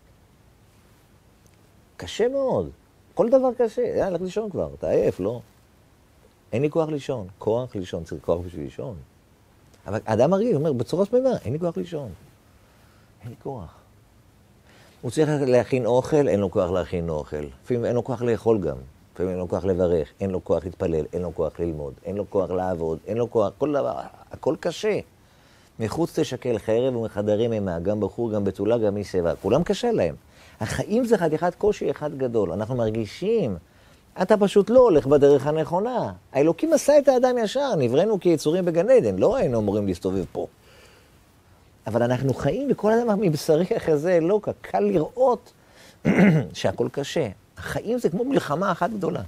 קשה מאוד. כל דבר קשה. הלך לישון כבר, אתה עייף, לא? אין לי כוח לישון. צריך כוח בשביל לישון. אבל האדם הרגיל אומר, בצורה סביבה, אין לי כוח לישון. אין לי כוח. הוא צריך להכין אוכל, אין לו כוח להכין אוכל. לפעמים אין לו כוח לאכול גם. לפעמים אין לו כוח לברך, אין לו כוח להתפלל, אין לו כוח ללמוד, אין לו כוח לעבוד, אין לו כוח, כל דבר, הכל קשה. מחוץ תשקל חרב ומחדרים המה, גם בחור, גם בתולה, גם מסבע. כולם קשה להם. החיים זה חתיכת קושי אחד גדול. אנחנו מרגישים, אתה פשוט לא הולך בדרך הנכונה. האלוקים עשה את האדם ישר, נבראנו כיצורים בגן עדן, לא היינו אמורים להסתובב פה. אבל אנחנו חיים, וכל אדם מבשרי אחרי זה לא קל לראות שהכל קשה. החיים זה כמו מלחמה אחת גדולה.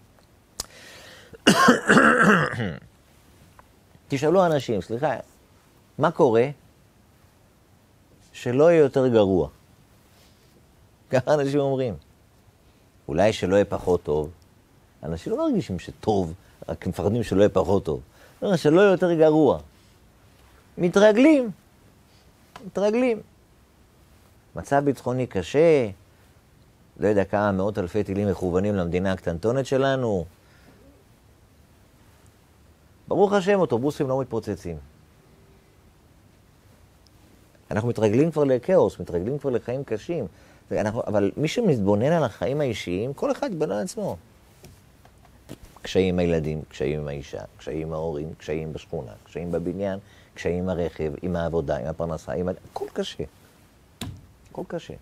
תשאלו אנשים, סליחה, מה קורה שלא יהיה יותר גרוע? ככה אנשים אומרים. אולי שלא יהיה פחות טוב. אנשים לא מרגישים שטוב, רק מפחדים שלא יהיה פחות טוב. לא, שלא יהיה יותר גרוע. מתרגלים. מצב ביטחוני קשה, לא יודע כמה מאות אלפי טילים מכוונים למדינה הקטנטונת שלנו. ברוך השם, אוטובוסים לא מתפוצצים. אנחנו מתרגלים כבר לכאוס, מתרגלים כבר לחיים קשים. אבל מי שמתבונן על החיים האישיים, כל אחד יתבונן על עצמו. קשיים עם הילדים, קשיים עם האישה, קשיים עם ההורים, קשיים בשכונה, קשיים בבניין, קשיים עם הרכב, עם העבודה, עם הפרנסה, הכל קשה. הכל קשה.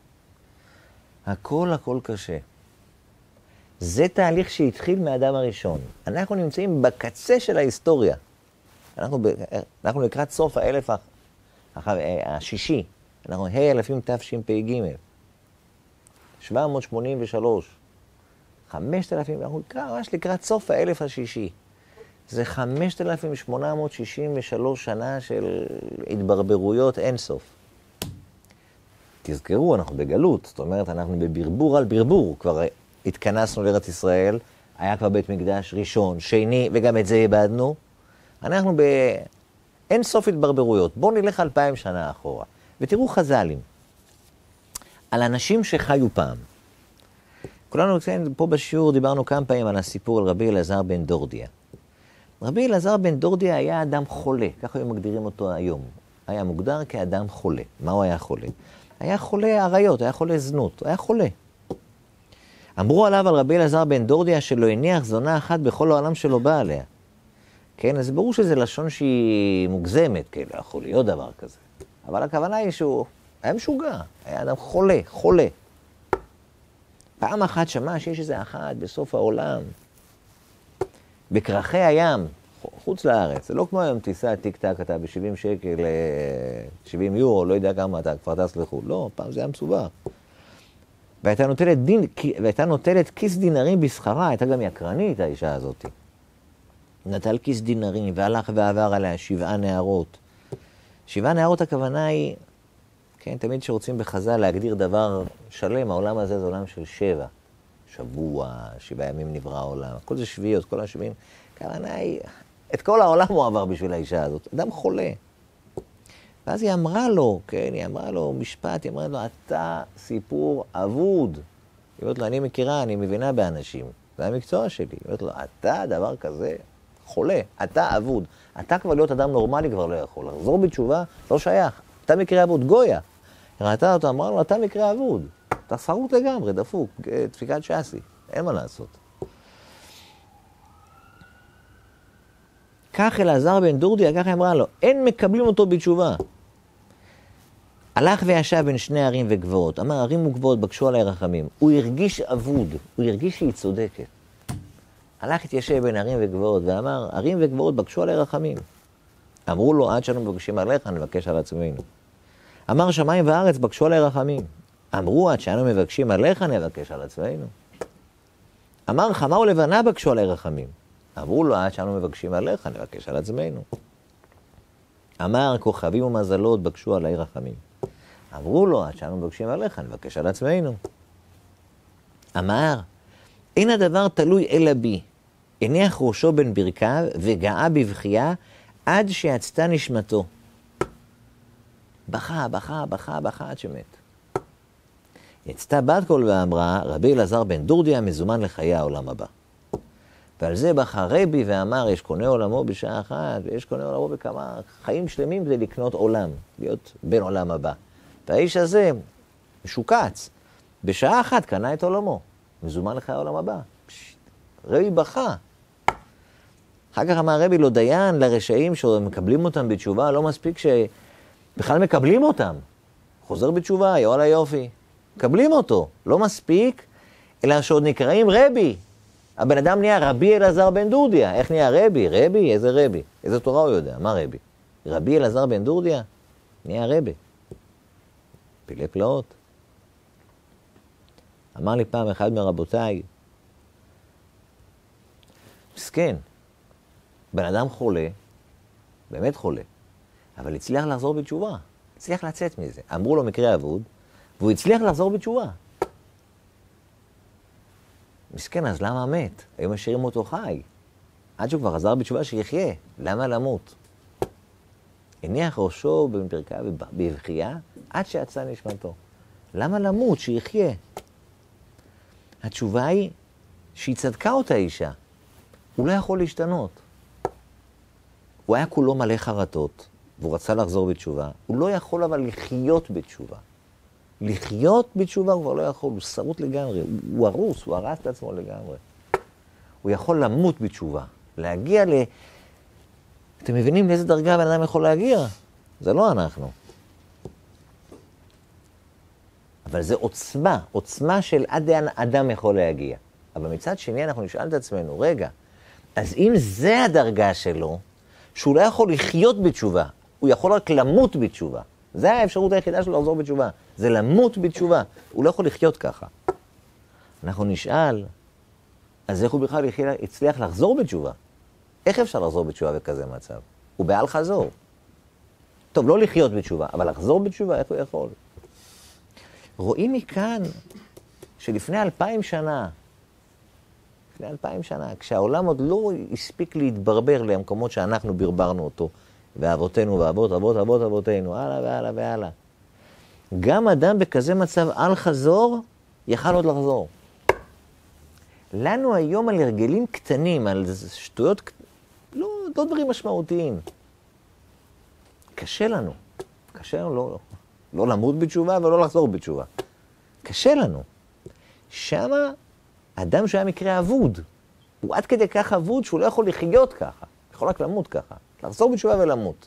הכל קשה. זה תהליך שהתחיל מהאדם הראשון. אנחנו נמצאים בקצה של ההיסטוריה. אנחנו לקראת סוף האלף השישי. אנחנו אלפים תשפ"ג. 783. 5,000, אנחנו ממש לקראת סוף האלף השישי. זה 5,863 שנה של התברברויות אינסוף. תזכרו, אנחנו בגלות, זאת אומרת, אנחנו בברבור על ברבור. כבר התכנסנו לארץ ישראל, היה כבר בית מקדש ראשון, שני, וגם את זה איבדנו. אנחנו באינסוף התברברויות. בואו נלך 2,000 שנה אחורה, ותראו חז"לים. על אנשים שחיו פעם. כולנו, פה בשיעור דיברנו כמה פעמים על הסיפור על רבי אלעזר בן דורדיה. רבי אלעזר בן דורדיה היה אדם חולה, ככה היו מגדירים אותו היום. היה מוגדר כאדם חולה. מה הוא היה חולה? היה חולה עריות, היה חולה זנות, היה חולה. אמרו עליו על רבי אלעזר בן דורדיה שלא הניח זונה אחת בכל העולם שלא בא עליה. כן, אז ברור שזה לשון שהיא מוגזמת, כן, לא יכול להיות דבר כזה. אבל הכוונה היא שהוא היה משוגע, היה אדם חולה, חולה. פעם אחת שמע שיש איזה אחת בסוף העולם, בקרחי הים, חוץ לארץ. זה לא כמו היום טיסה טיק טק, אתה ב-70 שקל, 70 יורו, לא יודע כמה אתה כבר טס לחו"ל. לא, פעם זה היה מסובך. והייתה נוטלת כיס דינרים בשכרה, הייתה גם יקרנית האישה הזאת. נטל כיס דינרים והלך ועבר עליה 7 נערות. 7 נערות הכוונה היא, כן, תמיד שרוצים בחז"ל להגדיר דבר שלם, העולם הזה זה עולם של 7. שבוע, 7 ימים נברא העולם, כל זה שביעות, כל השביעים. הכוונה היא, את כל העולם הוא עבר בשביל האישה הזאת, אדם חולה. ואז היא אמרה לו, כן, היא אמרה לו משפט, היא אמרה לו, אתה סיפור אבוד. היא אומרת לו, אני מכירה, אני מבינה באנשים, זה המקצוע שלי. היא אומרת לו, אתה דבר כזה חולה, אתה אבוד. אתה כבר להיות אדם נורמלי כבר לא יכול. לחזור בתשובה, לא שייך. אתה מקרה אבוד, גויה. היא ראתה אותו, אמרה לו, אתה מקרה אבוד. אתה שרוט לגמרי, דפוק, דפיקת שסי. אין מה לעשות. כך אלעזר בן דורדיה, ככה אמרה לו, אין מקבלים אותו בתשובה. הלך וישב בין 2 ערים וגבעות. אמר, ערים וגבעות בקשו עליי רחמים. הוא הרגיש אבוד, הוא הרגיש שהיא צודקת. הלך התיישב בין ערים וגבעות ואמר, ערים וגבעות בקשו עליי רחמים. אמרו לו, עד שאנו מבקשים עליך, נבקש על עצמנו. אמר, שמיים וארץ בקשו עליי רחמים. אמרו, עד שאנו מבקשים עליך, נבקש על עצמנו. אמר, חמה ולבנה בקשו עליי רחמים. אמרו לו, עד שאנו מבקשים עליך, נבקש על עצמנו. אמר, כוכבים ומזלות בקשו עליי רחמים. אמרו לו, עד שאנו מבקשים עליך, נבקש על עצמנו. אמר, אין הדבר תלוי אלא בי. הניח ראשו בין ברכיו וגאה בבכייה עד שיצתה נשמתו. בכה, בכה, בכה, בכה עד שמת. יצתה בת קול ואמרה, רבי אלעזר בן דורדיה מזומן לחיי העולם הבא. ועל זה בכה רבי ואמר, יש קונה עולמו בשעה אחת, ויש קונה עולמו בכמה חיים שלמים כדי לקנות עולם, להיות בן עולם הבא. והאיש הזה משוקץ, בשעה אחת קנה את עולמו, מזומן לחיי העולם הבא. רבי בכה. אחר כך אמר רבי, לא דיין לרשעים שמקבלים אותם בתשובה, לא מספיק שבכלל מקבלים אותם. חוזר בתשובה, יואל היופי. מקבלים אותו, לא מספיק, אלא שעוד נקראים רבי. הבן אדם נהיה רבי אלעזר בן דורדיה. איך נהיה רבי? רבי? איזה רבי? איזה תורה הוא יודע? מה רבי? רבי אלעזר בן דורדיה? נהיה רבי. פילי פלאות. אמר לי פעם אחד מרבותיי, מסכן, בן אדם חולה, באמת חולה, אבל הצליח לחזור בתשובה. הצליח לצאת מזה. אמרו לו מקרה אבוד, והוא הצליח לחזור בתשובה. מסכן, אז למה מת? היו משאירים אותו חי. עד שהוא כבר חזר בתשובה שיחיה. למה למות? הניח ראשו בפרקה בבכייה עד שיצא נשמתו. למה למות? שיחיה. התשובה היא שהיא צדקה אותה אישה. הוא לא יכול להשתנות. הוא היה כולו מלא חרטות, והוא רצה לחזור בתשובה. הוא לא יכול אבל לחיות בתשובה. לחיות בתשובה הוא כבר לא יכול, הוא שרוט לגמרי, הוא הרוס, הוא הרס את עצמו לגמרי. הוא יכול למות בתשובה, להגיע אתם מבינים לאיזה דרגה בן אדם יכול להגיע? זה לא אנחנו. אבל זה עוצמה, עוצמה של עד לאן אדם יכול להגיע. אבל מצד שני אנחנו נשאל את עצמנו, רגע, אז אם זה הדרגה שלו, שהוא לא יכול לחיות בתשובה, הוא יכול רק למות בתשובה. זה האפשרות היחידה שלו לחזור בתשובה. זה למות בתשובה. הוא לא יכול לחיות ככה. אנחנו נשאל, אז איך הוא בכלל הצליח לחזור בתשובה? איך אפשר לחזור בתשובה בכזה מצב? הוא בעל חזור. טוב, לא לחיות בתשובה, אבל לחזור בתשובה, איך הוא יכול? רואים מכאן שלפני 2000 שנה, כשהעולם עוד לא הספיק להתברבר למקומות שאנחנו ברברנו אותו, ואבותינו ואבות, אבות, אבות, אבותינו, הלאה והלאה והלאה. גם אדם בכזה מצב על חזור, יכל עוד לחזור. לנו היום על הרגלים קטנים, על שטויות, לא דברים משמעותיים. קשה לנו. קשה לנו לא למות בתשובה ולא לחזור בתשובה. קשה לנו. שמה אדם שהיה מקרה אבוד, הוא עד כדי כך אבוד שהוא לא יכול לחיות ככה. יכול רק למות ככה. לחזור בתשובה ולמות.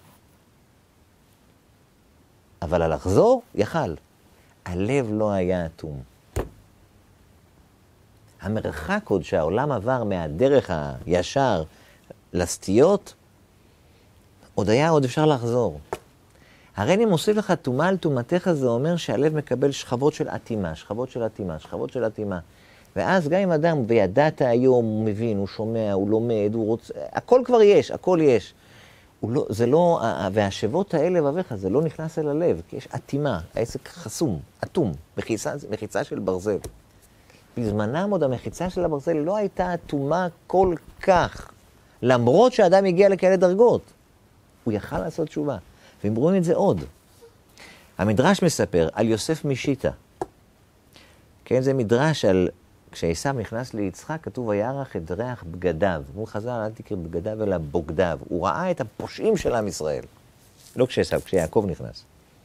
אבל על לחזור, יכל. הלב לא היה אטום. המרחק עוד שהעולם עבר מהדרך הישר לסטיות, עוד אפשר לחזור. הרי אני מוסיף לך טומאה על טומאתך, זה אומר שהלב מקבל שכבות של אטימה, שכבות של אטימה, שכבות של אטימה. ואז גם אם אדם בידעת היום, הוא מבין, הוא שומע, הוא לומד, הוא רוצה, הכל כבר יש, הכל יש. זה לא, והשבות האלה בבך, זה לא נכנס אל הלב, כי יש אטימה, העסק חסום, אטום, מחיצה של ברזל. בזמנם עוד המחיצה של הברזל לא הייתה אטומה כל כך, למרות שהאדם הגיע לכאלה דרגות. הוא יכל לעשות תשובה. והם רואים את זה עוד. המדרש מספר על יוסף משיטה. כן, זה מדרש על, כשעשיו נכנס ליצחק, כתוב וירח את ריח בגדיו. הוא חזר, אל תקרא בגדיו אלא בוגדיו. הוא ראה את הפושעים של עם ישראל. לא כשעשיו, כשיעקב נכנס.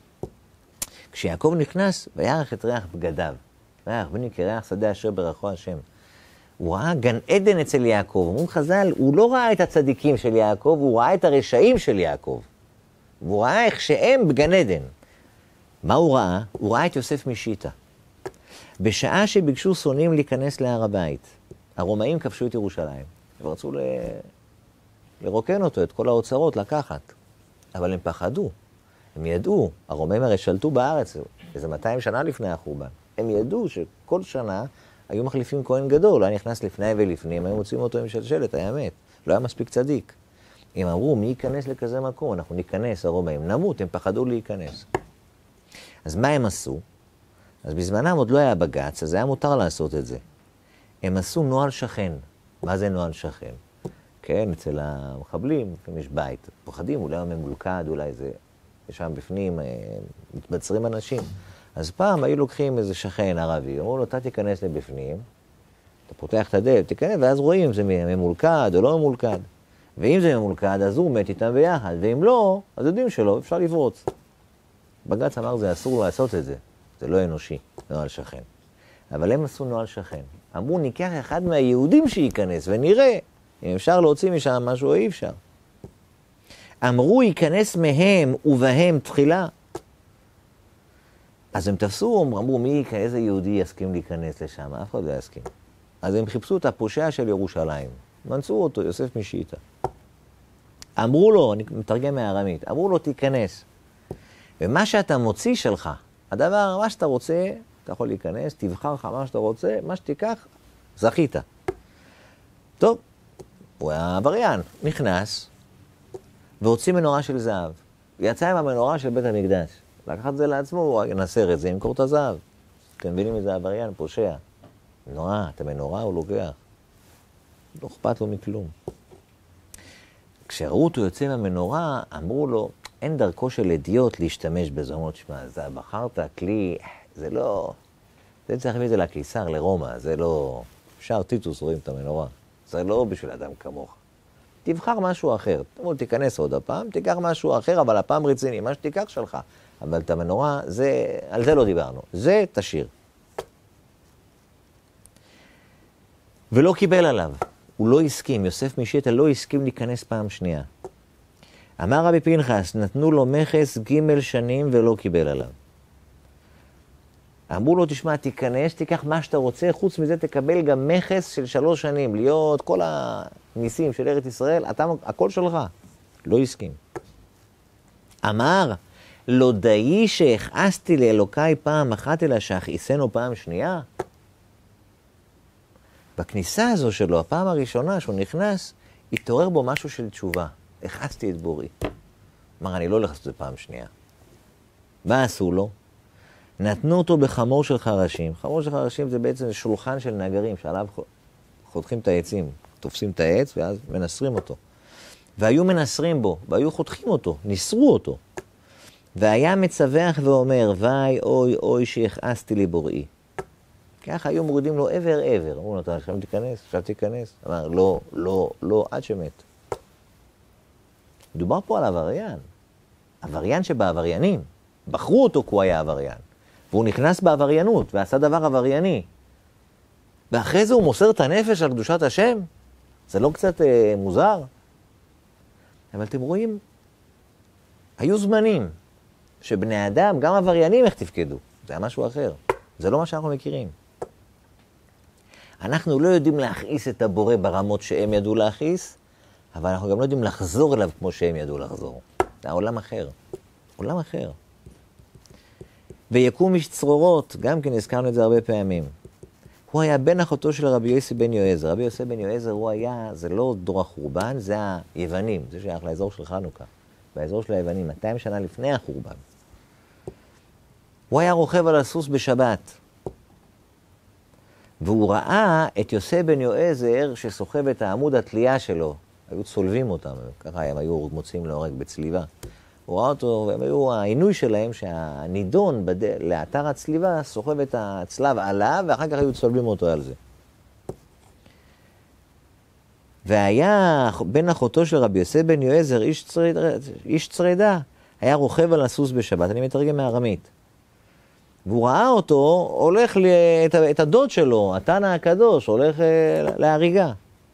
כשיעקב נכנס, וירח את ריח בגדיו. ריח, בני כריח שדה אשר ברכו השם. הוא ראה גן עדן אצל יעקב. אומרים חז"ל, הוא לא ראה את הצדיקים של יעקב, הוא ראה את הרשעים של יעקב. והוא ראה איך שהם בגן עדן. מה הוא ראה? הוא ראה את יוסף משיטה. בשעה שביקשו שונאים להיכנס להר הבית, הרומאים כבשו את ירושלים, ורצו לרוקן אותו, את כל האוצרות לקחת. אבל הם פחדו, הם ידעו, הרומאים הרי שלטו בארץ, איזה 200 שנה לפני החורבן. הם ידעו שכל שנה היו מחליפים כהן גדול, היה נכנס לפני ולפנים, היו מוצאים אותו עם שלשלת, היה מת, לא היה מספיק צדיק. הם אמרו, מי ייכנס לכזה מקום? אנחנו ניכנס, הרומאים, נמות, הם פחדו להיכנס. אז מה הם עשו? אז בזמנם עוד לא היה בג"ץ, אז היה מותר לעשות את זה. הם עשו נוהל שכן. מה זה נוהל שכן? כן, אצל המחבלים, יש בית. פוחדים, אולי הוא ממולכד, אולי זה, יש שם בפנים, מתבצרים אנשים. אז פעם היו לוקחים איזה שכן ערבי, אמרו לו, אתה תיכנס לבפנים, אתה פותח את הדלת, תיכנס, ואז רואים אם זה ממולכד או לא ממולכד. ואם זה ממולכד, אז הוא מת איתם ביחד, ואם לא, אז יודעים שלא, אפשר לפרוץ. בג"ץ אמר, זה אסור לעשות את זה. זה לא אנושי, נוהל שכן. אבל הם עשו נוהל שכן. אמרו, ניקח אחד מהיהודים שייכנס, ונראה אם אפשר להוציא משם משהו או אי אפשר. אמרו, ייכנס מהם ובהם תחילה. אז הם תפסו, אמרו, איזה יהודי יסכים להיכנס לשם? אף אחד לא יסכים. אז הם חיפשו את הפושע של ירושלים. מצאו אותו, יוסף משיטה. אמרו לו, אני מתרגם מהארמית, אמרו לו, תיכנס. ומה שאתה מוציא שלך, הדבר, מה שאתה רוצה, אתה יכול להיכנס, תבחר לך מה שאתה רוצה, מה שתיקח, זכית. טוב, הוא היה עבריין, נכנס, והוציא מנורה של זהב. יצא עם המנורה של בית המקדש. לקח את זה לעצמו, הוא ינסר את זה, ימכור את הזהב. אתם מבינים איזה עבריין, פושע. נורא, את המנורה הוא לוקח. לא אכפת לו מכלום. כשראו אותו יוצא מהמנורה, אמרו לו, אין דרכו של אדיוט להשתמש בזה. אמרו, שמה, זה בחרת כלי, זה לא... זה צריך להביא את זה לקיסר, לרומא, זה לא... אפשר טיטוס רואים את המנורה. זה לא בשביל אדם כמוך. תבחר משהו אחר. אמרו, תיכנס עוד הפעם, תיקח משהו אחר, אבל הפעם רציני, מה שתיקח שלך. אבל את המנורה, זה... על זה לא דיברנו. זה תשאיר. ולא קיבל עליו. הוא לא הסכים, יוסף משיטה לא הסכים להיכנס פעם שנייה. אמר רבי פנחס, נתנו לו מכס ג' שנים ולא קיבל עליו. אמרו לו, תשמע, תיכנס, תיקח מה שאתה רוצה, חוץ מזה תקבל גם מכס של 3 שנים, להיות כל הניסים של ארץ ישראל, הכל שלך. לא הסכים. אמר, לא דאי שהכעסתי לאלוקיי פעם אחת, אלא שהכעיסנו פעם שנייה. בכניסה הזו שלו, הפעם הראשונה שהוא נכנס, התעורר בו משהו של תשובה. הכעסתי את בורי. אמר, אני לא הולך לעשות את זה פעם שנייה. מה עשו לו? נתנו אותו בחמור של חרשים. חמור של חרשים זה בעצם שולחן של נגרים, שעליו חותכים את העצים. תופסים את העץ ואז מנסרים אותו. והיו מנסרים בו, והיו חותכים אותו, ניסרו אותו. והיה מצווח ואומר, וי אוי אוי שהכעסתי לי בוראי. ככה היו מורידים לו עבר. אמרו לו, אתה עכשיו תיכנס, עכשיו תיכנס. אמר, לא, לא, לא, עד שמת. מדובר פה על עבריין. עבריין שבעבריינים. בחרו אותו כי הוא היה עבריין. והוא נכנס בעבריינות ועשה דבר עברייני. ואחרי זה הוא מוסר את הנפש על קדושת השם? זה לא קצת מוזר? אבל אתם רואים, היו זמנים שבני אדם, גם עבריינים, איך תפקדו. זה היה משהו אחר. זה לא מה שאנחנו מכירים. אנחנו לא יודעים להכעיס את הבורא ברמות שהם ידעו להכעיס, אבל אנחנו גם לא יודעים לחזור אליו כמו שהם ידעו לחזור. זה עולם אחר. עולם אחר. ויקום איש צרורות, גם כן הזכרנו את זה הרבה פעמים. הוא היה בן אחותו של רבי יוסי בן יועזר. רבי יוסי בן יועזר הוא היה, זה לא דור החורבן, זה היוונים. זה שייך לאזור של חנוכה. באזור של היוונים, 200 שנה לפני החורבן. הוא היה רוכב על הסוס בשבת. והוא ראה את יוסי בן יועזר שסוחב את העמוד התלייה שלו. היו צולבים אותם, ככה הם היו מוצאים להורג בצליבה. הוא ראה אותו, והם היו, העינוי שלהם שהנידון לאתר הצליבה סוחב את הצלב עליו, ואחר כך היו צולבים אותו על זה. והיה בן אחותו של רבי יוסי בן יועזר, איש צרדה, היה רוכב על הסוס בשבת, אני מתרגם מארמית. והוא ראה אותו, הולך את הדוד שלו, התנא הקדוש, הולך להריגה.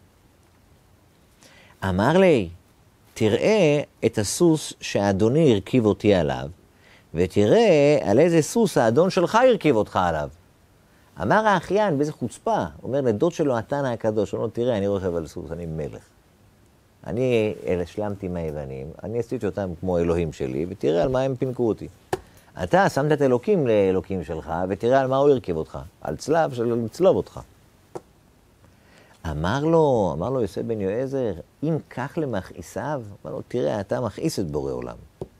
אמר לי, תראה את הסוס שהאדוני הרכיב אותי עליו, ותראה על איזה סוס האדון שלך הרכיב אותך עליו. אמר האחיין, באיזה חוצפה, הוא אומר לדוד שלו, התנא הקדוש, הוא אומר, תראה, אני רוכב על סוס, אני מלך. אני השלמתי עם היוונים, אני עשיתי אותם כמו אלוהים שלי, ותראה על מה הם פינקו אותי. אתה שמת את אלוקים לאלוקים שלך, ותראה על מה הוא הרכיב אותך, על צלב של לצלוב אותך. אמר לו יוסי בן יועזר, אם כך למכעיסיו, אמר לו, תראה, אתה מכעיס את בורא עולם.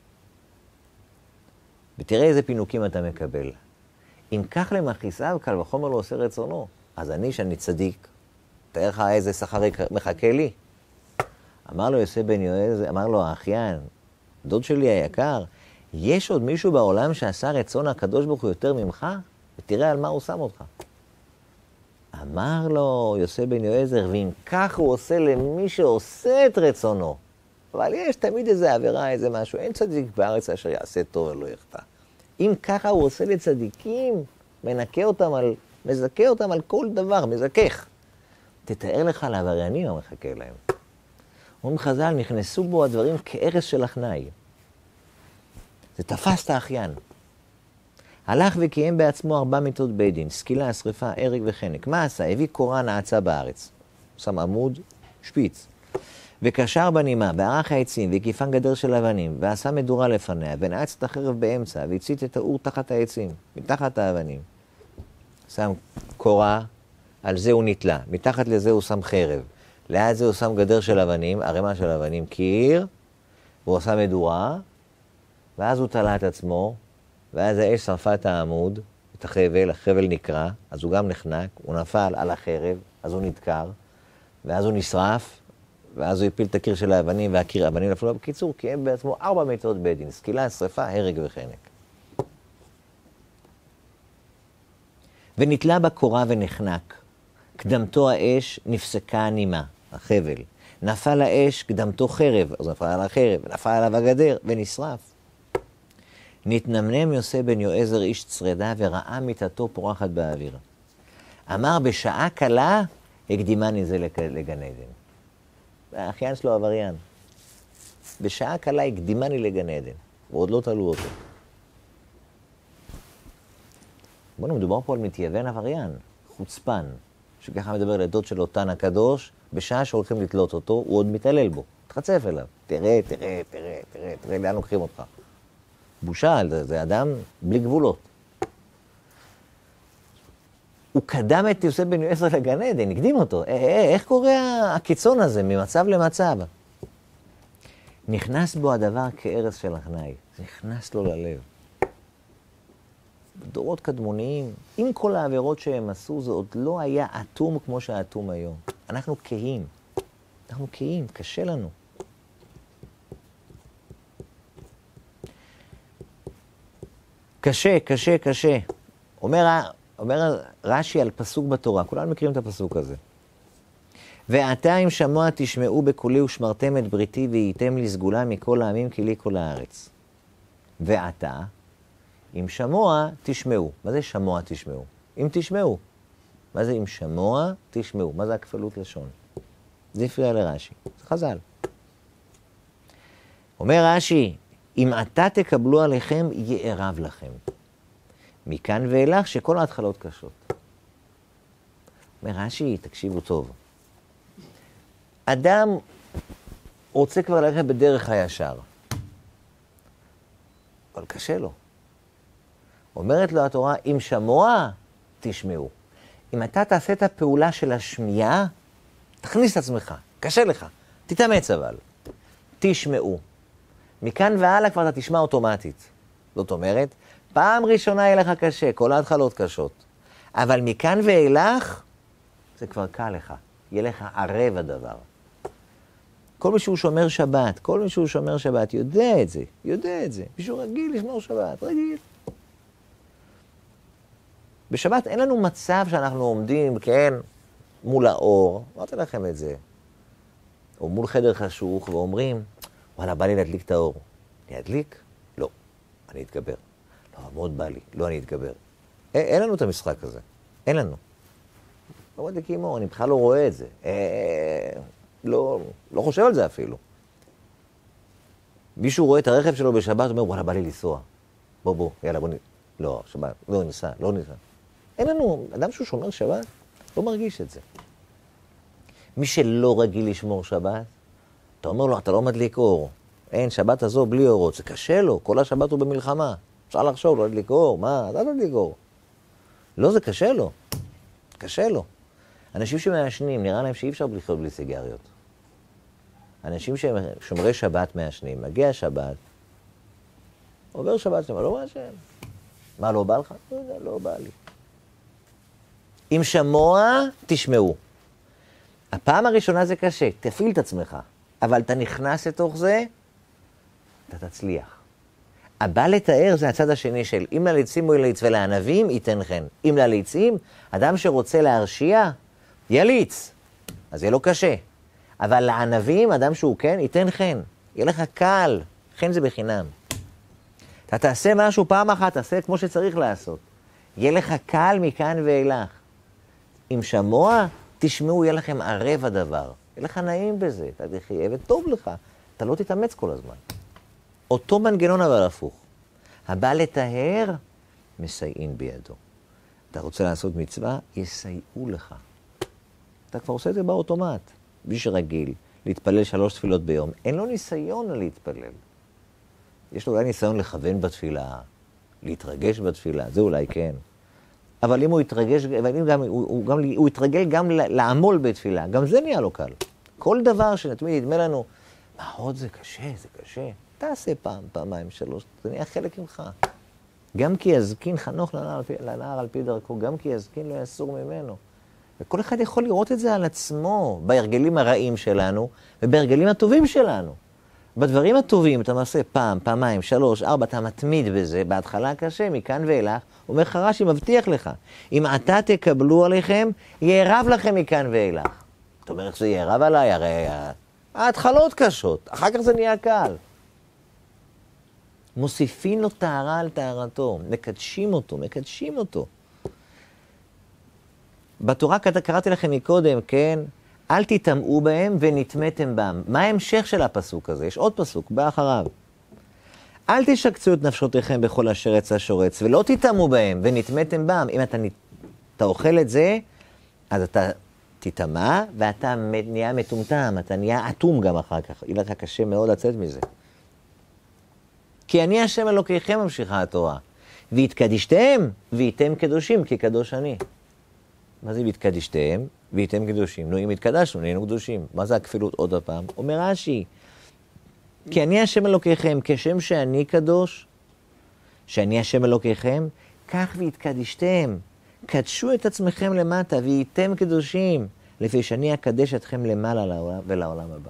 ותראה איזה פינוקים אתה מקבל. אם כך למכעיסיו, קל וחומר לא עושה רצונו. אז אני, שאני צדיק, תאר לך איזה שכר מחכה לי. אמר לו יוסי בן יועזר, אמר לו האחיין, דוד שלי היקר, יש עוד מישהו בעולם שעשה רצון הקדוש ברוך הוא יותר ממך? ותראה על מה הוא שם אותך. אמר לו יוסי בן יועזר, ואם כך הוא עושה למי שעושה את רצונו. אבל יש תמיד איזה עבירה, איזה משהו. אין צדיק בארץ אשר יעשה טוב ולא יחטא. אם ככה הוא עושה לצדיקים, מזכה אותם על כל דבר, מזכך. תתאר לך לעבריינים מה מחכה להם. אומרים חז"ל, נכנסו בו הדברים כארס של הכנאי. זה תפס את האחיין. הלך וקיים בעצמו 4 מיתות בית דין, סקילה, שריפה, הרג וחנק. מה עשה? הביא קורה נעצה בארץ. שם עמוד, שפיץ. וקשר בנימה, בערך העצים, והקיפן גדר של אבנים, ועשה מדורה לפניה, ונעץ את החרב באמצע, והצית את האור תחת העצים, מתחת האבנים. שם קורה, על זה הוא נתלה, מתחת לזה הוא שם חרב. ליד זה הוא שם גדר של אבנים, ערימה של אבנים, קיר, והוא עשה מדורה, ואז הוא תלה את עצמו, ואז האש שרפה את העמוד, את החבל נקרע, אז הוא גם נחנק, הוא נפל על החרב, אז הוא נדקר, ואז הוא נשרף, ואז הוא הפיל את הקיר של האבנים, והקיר האבנים נפלו. בקיצור, קיים בעצמו 4 מיתות בית דין, סקילה, שריפה, הרג וחנק. ונתלה בקורה ונחנק. קדמתו האש נפסקה הנימה, החבל. נפל האש, קדמתו חרב, אז נפל על החרב, נפל עליו הגדר, ונשרף. נתנמנם יוסי בן יועזר איש צרדה, וראה מיתתו פורחת באוויר. אמר, בשעה קלה, הקדימני זה לגן עדן. האחיין שלו עבריין. בשעה קלה הקדימני לגן עדן, ועוד לא תלו אותו. בואו מדובר פה על מתייוון עבריין, חוצפן, שככה מדבר לדוד של אותן הקדוש, בשעה שהולכים לתלות אותו, הוא עוד מתעלל בו, תחצף אליו. תראה, לאן לוקחים אותך. בושה, זה אדם בלי גבולות. הוא קדם את יוסי בן יועזר לגן עדן, הקדים אותו. איך קורה הקיצון הזה ממצב למצב? נכנס בו הדבר כארס של הכנאי. נכנס לו ללב. בדורות קדמוניים, עם כל העבירות שהם עשו, זה עוד לא היה אטום כמו שהאטום היום. אנחנו קהים. קשה לנו. קשה. אומר רש"י על פסוק בתורה, כולנו מכירים את הפסוק הזה. ועתה אם שמוע תשמעו בקולי ושמרתם את בריתי והייתם לי סגולה מכל העמים כי לי כל הארץ. ועתה אם שמוע תשמעו. מה זה שמוע תשמעו? אם תשמעו. מה זה אם שמוע תשמעו? מה זה הכפלות לשון? זה הפריע לרש"י. זה חז"ל. אומר רש"י, אם עתה תקבלו עליכם יערב לכם. מכאן ואילך שכל ההתחלות קשות. אומר רש"י, תקשיבו טוב. אדם רוצה כבר ללכת בדרך הישר, אבל קשה לו. אומרת לו התורה, אם שמוע, תשמעו. אם אתה תעשה את הפעולה של השמיעה, תכניס את עצמך, קשה לך, תתאמץ אבל. תשמעו. מכאן והלאה כבר אתה תשמע אוטומטית. זאת אומרת, פעם ראשונה יהיה לך קשה, כל ההתחלות קשות. אבל מכאן ואילך, זה כבר קל לך. יהיה לך ערב הדבר. כל מי שהוא שומר שבת, כל מי שהוא שומר שבת, יודע את זה, יודע את זה. מישהו רגיל לשמור שבת, רגיל. בשבת אין לנו מצב שאנחנו עומדים, כן, מול האור, אמרתי לכם את זה, או מול חדר חשוך, ואומרים, וואלה, בא לי להדליק את האור. אני אדליק? לא, אני אתגבר. לא, מאוד בא לי, לא, אני אתגבר. אין לנו את המשחק הזה, אין לנו. לא מדליקים אור, אני בכלל לא רואה את זה. לא חושב על זה אפילו. מישהו רואה את הרכב שלו בשבת, אומר, וואלה, בא לי לנסוע. בוא, יאללה, בוא לא, שבת, לא ניסע. אין לנו, אדם שהוא שומר שבת, לא מרגיש את זה. מי שלא רגיל לשמור שבת, אתה אומר לו, אתה לא מדליק אור. אין, שבת הזו בלי אורות, זה קשה לו, כל השבת הוא במלחמה. אפשר לחשוב, לא להדליק אור, מה? אתה לא מדליק אור. לא, זה קשה לו. קשה לו. אנשים שמעשנים, נראה להם שאי אפשר לחיות בלי סיגריות. אנשים שהם שומרי שבת מעשנים, מגיע שבת, עובר שבת, לא מעשן. מה, לא בא לך? לא יודע, לא בא לי. אם שמוע, תשמעו. הפעם הראשונה זה קשה, תפעיל את עצמך, אבל אתה נכנס לתוך זה, אתה תצליח. הבא לתאר זה הצד השני של אם לליצים הוא יליץ ולענבים ייתן חן. אם לליצים, אדם שרוצה להרשיע, יליץ, אז יהיה לו קשה. אבל לענבים, אדם שהוא כן, ייתן חן. יהיה לך קל, חן זה בחינם. אתה תעשה משהו פעם אחת, תעשה כמו שצריך לעשות. יהיה לך קל מכאן ואילך. אם שמוע, תשמעו, יהיה לכם ערב הדבר. יהיה לך נעים בזה, אתה תחיה וטוב לך. אתה לא תתאמץ כל הזמן. אותו מנגנון אבל הפוך. הבא לטהר, מסייעים בידו. אתה רוצה לעשות מצווה, יסייעו לך. אתה כבר עושה את זה באוטומט. מי שרגיל להתפלל 3 תפילות ביום, אין לו ניסיון להתפלל. יש לו אולי ניסיון לכוון בתפילה, להתרגש בתפילה, זה אולי כן. אבל אם הוא יתרגש, הוא יתרגל גם לעמול בתפילה, גם זה נהיה לו קל. כל דבר שנתמיד ידמה לנו, מה עוד זה קשה, זה קשה. תעשה פעם, פעמיים, 3, זה נהיה חלק ממך. גם כי יזקין חנוך לנער על פי דרכו, גם כי יזקין לא יסור ממנו. וכל אחד יכול לראות את זה על עצמו, בהרגלים הרעים שלנו, ובהרגלים הטובים שלנו. בדברים הטובים אתה מעשה פעם, פעמיים, 3, 4, אתה מתמיד בזה, בהתחלה קשה, מכאן ואילך, אומר לך רש"י, מבטיח לך, אם עתה תקבלו עליכם, יערב לכם מכאן ואילך. זאת אומרת שזה יערב עליי, הרי ההתחלות קשות, אחר כך זה נהיה קל. מוסיפים לו טהרה על טהרתו, מקדשים אותו. בתורה קראתי לכם מקודם, כן? אל תטמאו בהם ונטמאתם בם. מה ההמשך של הפסוק הזה? יש עוד פסוק, בא אחריו. אל תשקצו את נפשותיכם בכל אשר יצא שורץ, ולא תטמאו בהם ונטמאתם בם. אם אתה אוכל את זה, אז אתה תטמא, ואתה נהיה מטומטם, אתה נהיה אטום גם אחר כך. יהיה לך קשה מאוד לצאת מזה. כי אני השם אלוקיכם, ממשיכה התורה. והתקדישתם, והייתם קדושים, כי קדוש אני. מה זה והתקדישתם? והייתם קדושים. נו, אם התקדשנו, נהיינו קדושים. מה זה הכפילות עוד הפעם? אומר רש"י, כי אני השם אלוקיכם, כשם שאני קדוש, שאני השם אלוקיכם, כך והתקדישתם. קדשו את עצמכם למטה, והייתם קדושים, לפי שאני אקדש אתכם למעלה ולעולם הבא.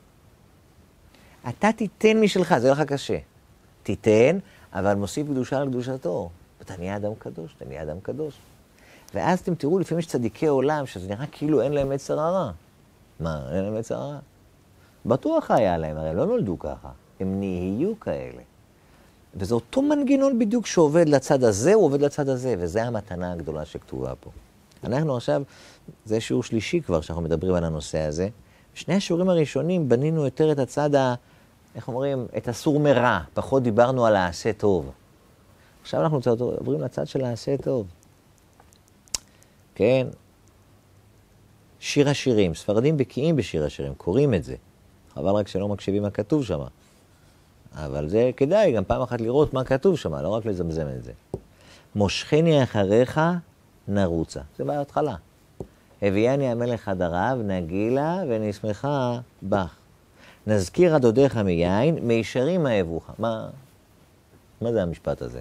אתה תיתן משלך, זה לך קשה. תיתן, אבל מוסיף קדושה על קדושתו. אתה נהיה אדם קדוש, אתה נהיה אדם קדוש. ואז אתם תראו, לפעמים יש צדיקי עולם, שזה נראה כאילו אין להם יצר הרע. מה, אין להם יצר הרע? בטוח היה להם, הרי הם לא נולדו ככה. הם נהיו כאלה. וזה אותו מנגנון בדיוק שעובד לצד הזה, הוא עובד לצד הזה, וזה המתנה הגדולה שכתובה פה. אנחנו עכשיו, זה שיעור שלישי כבר שאנחנו מדברים על הנושא הזה. בשני השיעורים הראשונים בנינו יותר את הצד איך אומרים, את הסור מרע. פחות דיברנו על העשה טוב. עכשיו אנחנו עוברים לצד של העשה טוב. כן, שיר השירים. ספרדים בקיאים בשיר השירים, קוראים את זה. חבל רק שלא מקשיבים מה כתוב שם. אבל זה כדאי גם פעם אחת לראות מה כתוב שם, לא רק לזמזם את זה. מושכני אחריך נרוצה. זה בהתחלה. הביאני המלך הדריו, נגילה ונשמחה בך. נזכיר עדודיך מיין, מישרים אהבוך. מה זה המשפט הזה?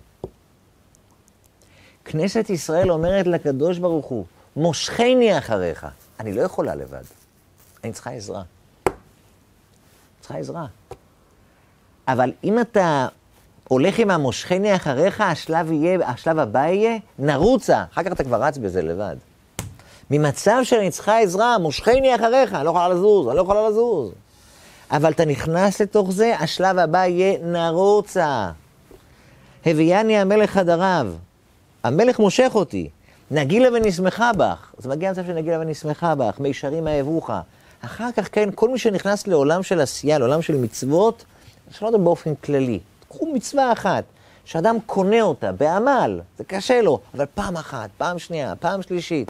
כנסת ישראל אומרת לקדוש ברוך הוא, מושכני אחריך. אני לא יכולה לבד. אני צריכה עזרה. צריכה עזרה. אבל אם אתה הולך עם המושכני אחריך, השלב הבא יהיה נרוצה. אחר כך אתה כבר רץ בזה לבד. ממצב שאני צריכה עזרה, מושכני אחריך, אני לא יכולה לזוז, אבל אתה נכנס לתוך זה, השלב הבא יהיה נרוצה. הביאני המלך הדריו. המלך מושך אותי. נגילה ונשמחה בך. אז מגיע המצב של נגילה ונשמחה בך, מישרים אהבוך. אחר כך כן, כל מי שנכנס לעולם של עשייה, לעולם של מצוות, יש לו באופן כללי. קחו מצווה אחת, שאדם קונה אותה בעמל, זה קשה לו, אבל פעם אחת, פעם שנייה, פעם שלישית.